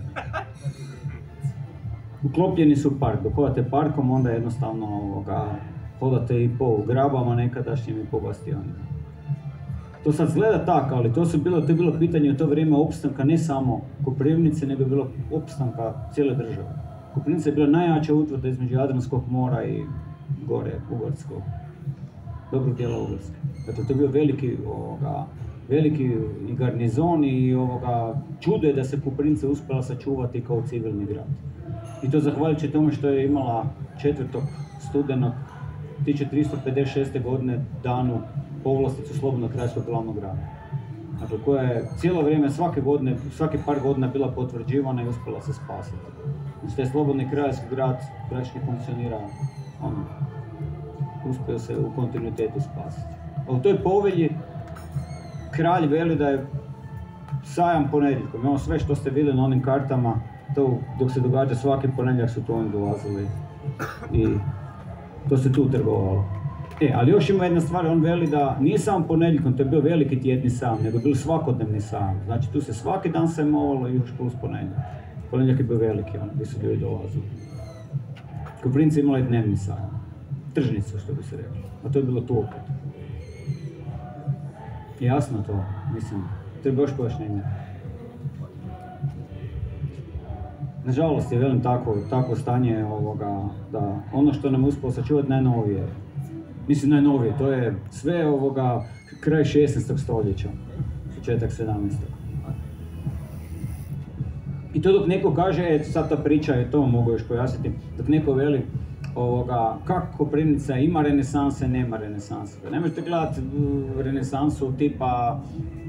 [SPEAKER 3] uklopljeni su u park, dok hodate parkom, onda jednostavno ovoga, hodate i po grabama nekadašnjim i po bastionima. To sad izgleda tako, ali to, su bilo, to je bilo pitanje u to vrijeme opstanka ne samo Koprivnice, nego je bilo opstanka cijele države. Koprivnica je bila najjača utvrda između Jadranskog mora i gore Ugarskog, dobrog dijela Ugarske. Dakle, to je bio veliki, ovoga, veliki i garnizon i ovoga, čudo je da se Koprivnica uspjela sačuvati kao civilni grad. I to zahvaljujući tome što je imala četvrtog studenog tisuću tristo pedeset šeste. godine danu povlasticu slobodnog kraljevskog glavnog grada. Dakle, koja je cijelo vrijeme, svake godine, svaki par godina bila potvrđivana i uspjela se spasiti. Znači, taj slobodni kraljevski grad praktički funkcionira, ono, uspio se u kontinuitetu spasiti. A u toj povelji kralj veli da je sajam ponedjeljkom. Imamo sve što ste vidjeli na onim kartama, to dok se događa svaki ponedjeljak su tu oni dolazili i to se tu trgovalo. E, ali još ima jedna stvar, on veli da nije samo ponedjeljkom, to je bio veliki tjedni sam, nego je bio svakodnevni sam. Znači tu se svaki dan sajmovalo i još plus ponedjeljak. Ponedjeljak je bio veliki, on, gdje su ljudi dolazili. Koprivnica imala i dnevni sam. Tržnicu, što bi se rekli. A to je bilo tu opet. Jasno to, mislim, treba još pojašnjenja. Nažalost je, velim, tako, tako stanje ovoga, da ono što nam je uspjelo sačuvati najnovije. Mislim, najnovije, to je sve ovoga kraj šesnaestog stoljeća, početak sedamnaestog. I to dok neko kaže, e, sad ta priča je to, mogu još pojasniti, dok neko veli, ovoga, kako Koprivnica ima renesanse, nema renesanse. Ne možete gledati renesansu tipa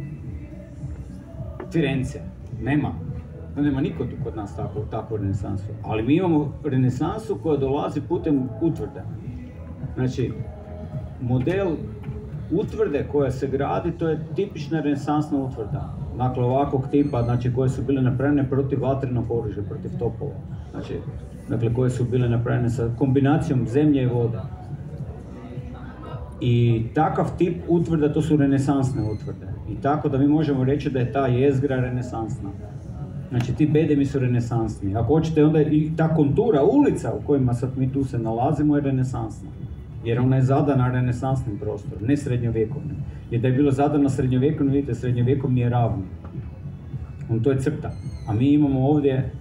[SPEAKER 3] Firence, nema. Nema niko tu kod nas tako, tako renesansu. Ali mi imamo renesansu koja dolazi putem utvrde. Znači, model utvrde koja se gradi, to je tipična renesansna utvrda. Dakle, ovakvog tipa, znači, koje su bile napravljene protiv vatrenog oružja, protiv topova. Znači, dakle, koje su bile napravljene sa kombinacijom zemlje i voda. I takav tip utvrda, to su renesansne utvrde. I tako da mi možemo reći da je ta jezgra renesansna. Znači, ti bedemi su renesansni. Ako hoćete, onda i ta kontura, ulica u kojima sad mi tu se nalazimo je renesansna. Jer ona je zadana renesansnim prostorom, ne srednjovjekovnim. Jer da je bilo zadana srednjovjekovnim, vidite, srednjovjekovni je ravni. On to je crta. A mi imamo ovdje,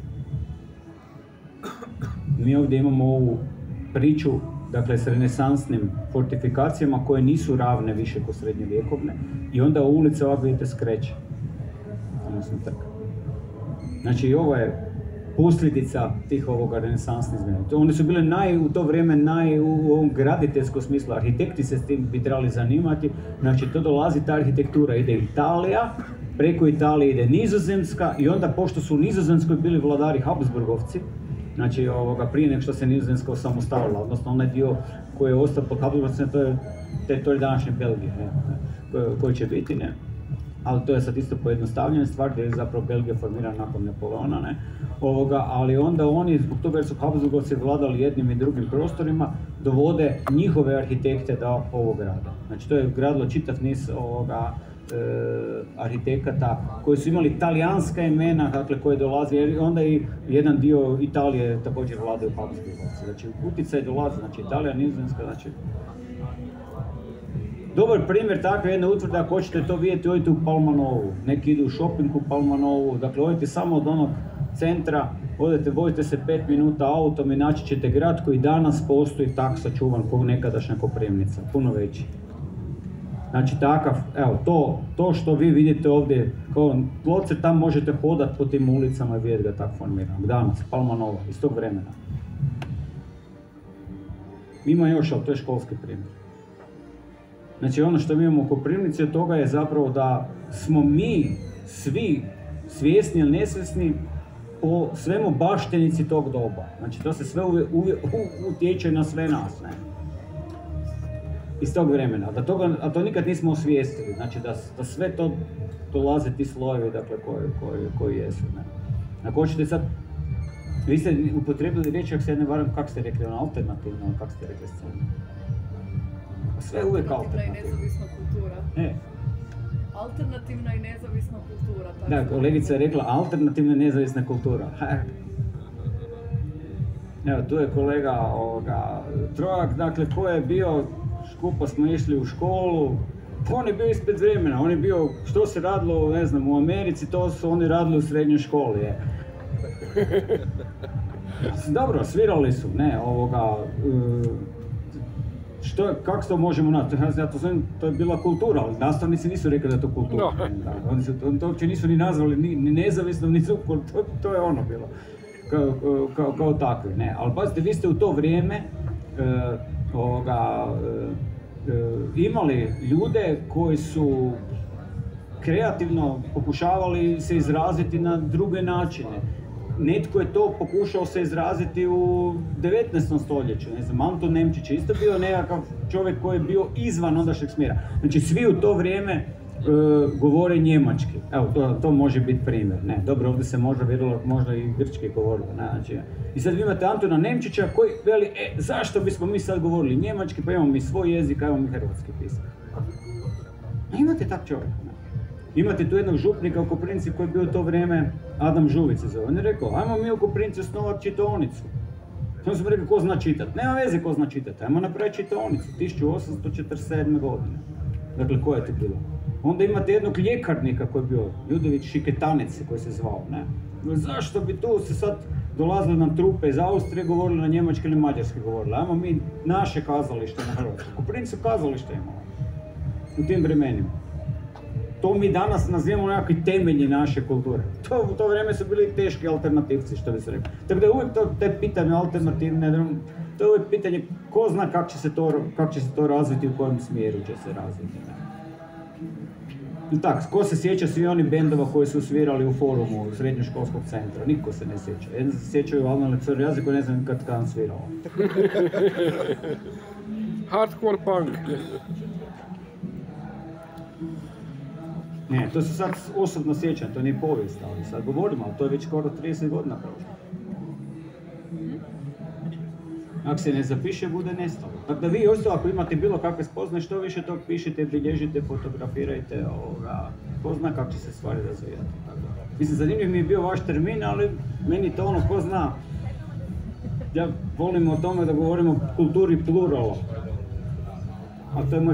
[SPEAKER 3] mi ovdje imamo ovu priču, dakle, s renesansnim fortifikacijama koje nisu ravne više ko srednjovjekovne. I onda ulica ovako, vidite, skreće. Odnosno trka. Znači, i ovo je posljedica tih ovoga renesansnih izmjena. One su bile naj, u to vrijeme naj, u ovom graditeljskom smislu, arhitekti se s tim bi trebali zanimati. Znači, to dolazi, ta arhitektura, ide Italija, preko Italije ide Nizozemska i onda, pošto su u Nizozemskoj bili vladari Habsburgovci, Znači, ovoga, prije nego što se Nizozemska osamostalila, odnosno onaj dio koji je ostao pod Habsburgovcima, to je teritorij današnje Belgije, ne, koji će biti, ne. Ali to je sad isto pojednostavljena stvar, gdje je zapravo Belgija formirana nakon Napoleona, ne, ovoga, ali onda oni, zbog toga jer su Habsburgovci vladali jednim i drugim prostorima, dovode njihove arhitekte do ovog grada. Znači, to je gradilo čitav niz ovoga, e, arhitekata koji su imali talijanska imena, dakle, koje dolaze, jer onda i jedan dio Italije također vladaju Habsburgovci. Znači, utjecaj dolaze, znači Italija, Nizozemska, znači... Dobar primjer takve jedne utvrde, ako hoćete to vidjeti, odite u Palmanovu. Neki idu u shopping u Palmanovu, dakle odite samo od onog centra, odete, vozite se pet minuta autom i naći ćete grad koji danas postoji tak sačuvan kao nekadašnja Koprivnica, puno veći. Znači takav, evo, to, to što vi vidite ovdje, kao ploce, tam možete hodati po tim ulicama i vidjeti ga tako formiranog. Danas, Palmanova, iz tog vremena. Ima još, ali to je školski primjer. Znači ono što mi imamo u Koprivnici od toga je zapravo da smo mi svi svjesni ili nesvjesni po svemu baštenici tog doba. Znači to se sve uvje, uvje, u, utječe na sve nas, ne? Iz tog vremena, da toga, a to nikad nismo osvijestili, znači da, da sve to dolaze ti slojevi, dakle, koji, koji, koji jesu, ne? Ako hoćete sad, vi ste upotrebili riječ, ako se ne varam, kako ste rekli, ono, alternativno, kako ste rekli scenu? Sve uvijek alternativno.
[SPEAKER 8] Alternativna i nezavisna kultura.
[SPEAKER 3] E.
[SPEAKER 8] Alternativna i nezavisna kultura. Tako
[SPEAKER 3] Da, kolegica je rekla alternativna i nezavisna kultura. Evo, tu je kolega ovoga, Trojak, dakle, ko je bio, skupa smo išli u školu, on je bio ispred vremena, on je bio, što se radilo, ne znam, u Americi, to su oni radili u srednjoj školi, je. Dobro, svirali su, ne, ovoga, što, kako to možemo nazvati? Ja to zovem, to je bila kultura, ali nastavnici nisu rekli da je to kultura. No. Da, oni, su, oni to uopće nisu ni nazvali, ni, ni nezavisno, ni to, to je ono bilo, kao, kao, kao takvi, ne. Ali pazite, vi ste u to vrijeme e, ovoga, e, e, imali ljude koji su kreativno pokušavali se izraziti na druge načine. Netko je to pokušao se izraziti u devetnaestom stoljeću, ne znam, Anton Nemčić je isto bio nekakav čovjek koji je bio izvan ondašnjeg smjera. Znači, svi u to vrijeme e, govore njemački. Evo, to, to može biti primjer. Ne, dobro, ovdje se možda vjerilo, možda i grčki govorilo. Ne, znači, i sad vi imate Antona Nemčića koji veli, e, zašto bismo mi sad govorili njemački, pa imamo mi svoj jezik, a imamo mi hrvatski pisak. A imate tak čovjek. Ne. Imate tu jednog župnika u Koprivnici koji je bio u to vrijeme, Adam Žuvić se zove. On je rekao, ajmo mi u Koprivnici osnovati čitaonicu. Onda smo rekli, ko zna čitati? Nema veze ko zna čitati, ajmo napraviti čitaonicu, tisuću osamsto četrdeset sedme. godine. Dakle, ko je to bilo? Onda imate jednog ljekarnika koji je bio, Ljudović Šiketanec koji se zvao, ne? Zašto bi tu se sad dolazili nam trupe iz Austrije, govorili na njemački ili mađarski govorili? Ajmo mi naše kazalište na Hrvatskoj. Koprivnicu kazalište imamo u tim vremenima. To mi danas nazivamo nekakvi temelji naše kulture. To, u to vrijeme su bili teški alternativci, što bi se rekli. Tako da je uvijek to, te pitanje alternativne, to je uvijek pitanje ko zna kako će se to, kak će se to razviti, u kojem smjeru će se razviti. I tako, ko se sjeća svi oni bendova koji su svirali u forumu srednjoškolskog centra? Niko se ne sjeća. Jedan se sjećaju Alna Lecor koji ne znam kad kad svirao.
[SPEAKER 1] Hardcore punk.
[SPEAKER 3] Ne, to se sad osobno sjećam, to nije povijest, ali sad govorimo, ali to je već skoro trideset godina prošlo. Ako se ne zapiše, bude nestalo. Tako da vi ostalo, ako imate bilo kakve spoznaje, što više tog pišite, bilježite, fotografirajte, ovoga, ko zna kako će se stvari razvijati. Mislim, zanimljiv mi je bio vaš termin, ali meni to ono, ko zna. Ja volim o tome da govorimo o kulturi plurala. A to je moj...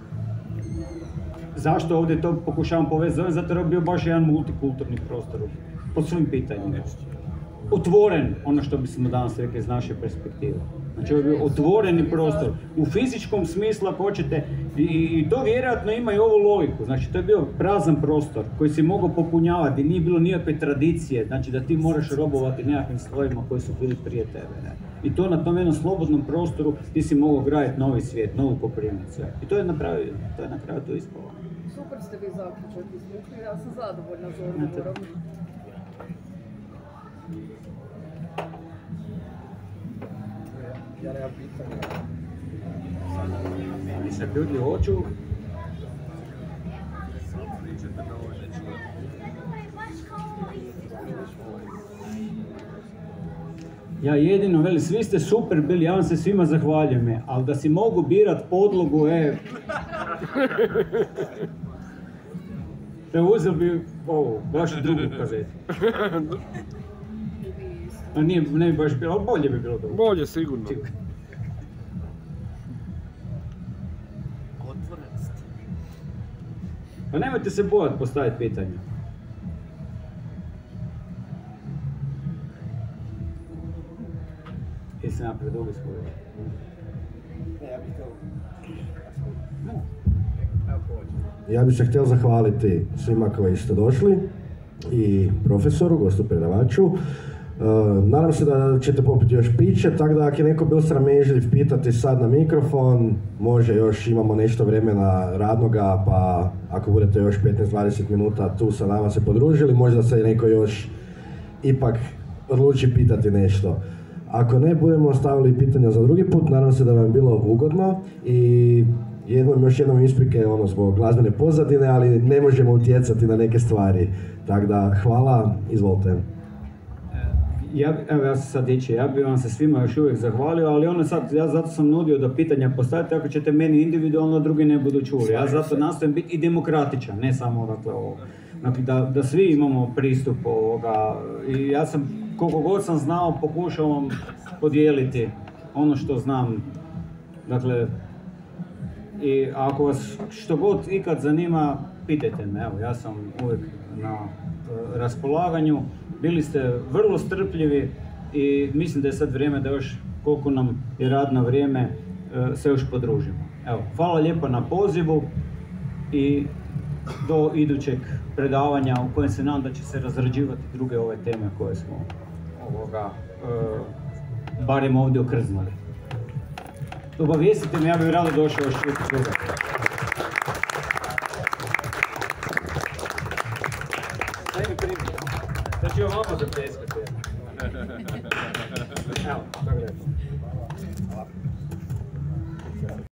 [SPEAKER 3] Zašto ovdje to pokušavam povezati? Zovem zato jer je bio baš jedan multikulturni prostor po svim pitanjima. Otvoren, ono što bismo danas rekli iz naše perspektive. Znači, ovo je bio otvoreni prostor. U fizičkom smislu, ako hoćete, i, i to vjerojatno ima i ovu logiku. Znači, to je bio prazan prostor koji si mogao popunjavati, nije bilo nikakve tradicije, znači da ti moraš robovati nekakvim slojima koji su bili prije tebe. Ne? I to na tom jednom slobodnom prostoru ti si mogao graditi novi svijet, novu Koprivnicu. I to je napravio, to je na kraju to ispalo.
[SPEAKER 8] Super ste vi zaključak izvukli, ja sam zadovoljna za odgovorom.
[SPEAKER 4] Ja nemam pitanja.
[SPEAKER 3] Nisam ljudi oču. Ja jedino, veli, svi ste super bili, ja vam se svima zahvaljujem, je, ali da si mogu birat podlogu, e... Da uzeo bi ovu, baš drugu kazetu. A nije, ne bi baš bilo, ali bolje bi bilo dobro.
[SPEAKER 1] Bolje, sigurno.
[SPEAKER 3] Pa nemojte se bojati postaviti pitanje. Jesi napred dugo svoje?
[SPEAKER 4] Ne, ja bih to...
[SPEAKER 9] Ja bih se htio zahvaliti svima koji ste došli i profesoru, gostu predavaču. Uh, nadam se da ćete popiti još piće, tako da ako je neko bil sramežljiv pitati sad na mikrofon, može još, imamo nešto vremena radnoga, pa ako budete još petnaest do dvadeset minuta tu sa nama se podružili, možda se neko još ipak odluči pitati nešto. Ako ne, budemo ostavili pitanja za drugi put, nadam se da vam je bilo ugodno i jednom, još jednom isprike ono, zbog glazbene pozadine, ali ne možemo utjecati na neke stvari. Tako da, hvala, izvolite.
[SPEAKER 3] Ja, evo ja se sad ići, ja bih vam se svima još uvijek zahvalio, ali ono sad, ja zato sam nudio da pitanja postavite, ako ćete meni individualno, drugi ne budu čuli. Ja zato nastojim biti i demokratičan, ne samo dakle ovo. Dakle, da, da svi imamo pristup ovoga i ja sam, koliko god sam znao, pokušao vam podijeliti ono što znam. Dakle, i ako vas što god ikad zanima, pitajte me, evo, ja sam uvijek na uh, raspolaganju. Bili ste vrlo strpljivi i mislim da je sad vrijeme da još, koliko nam je radno vrijeme, uh, se još podružimo. Evo, hvala lijepo na pozivu i do idućeg predavanja u kojem se nadam da će se razrađivati druge ove teme koje smo ovoga, uh, barem ovdje okrznuli. Obavijestite me, ja bih rado došao još čuti druga. Daj mi primjer. Da ću vam vama zapljeskati. Evo, tako lijepo.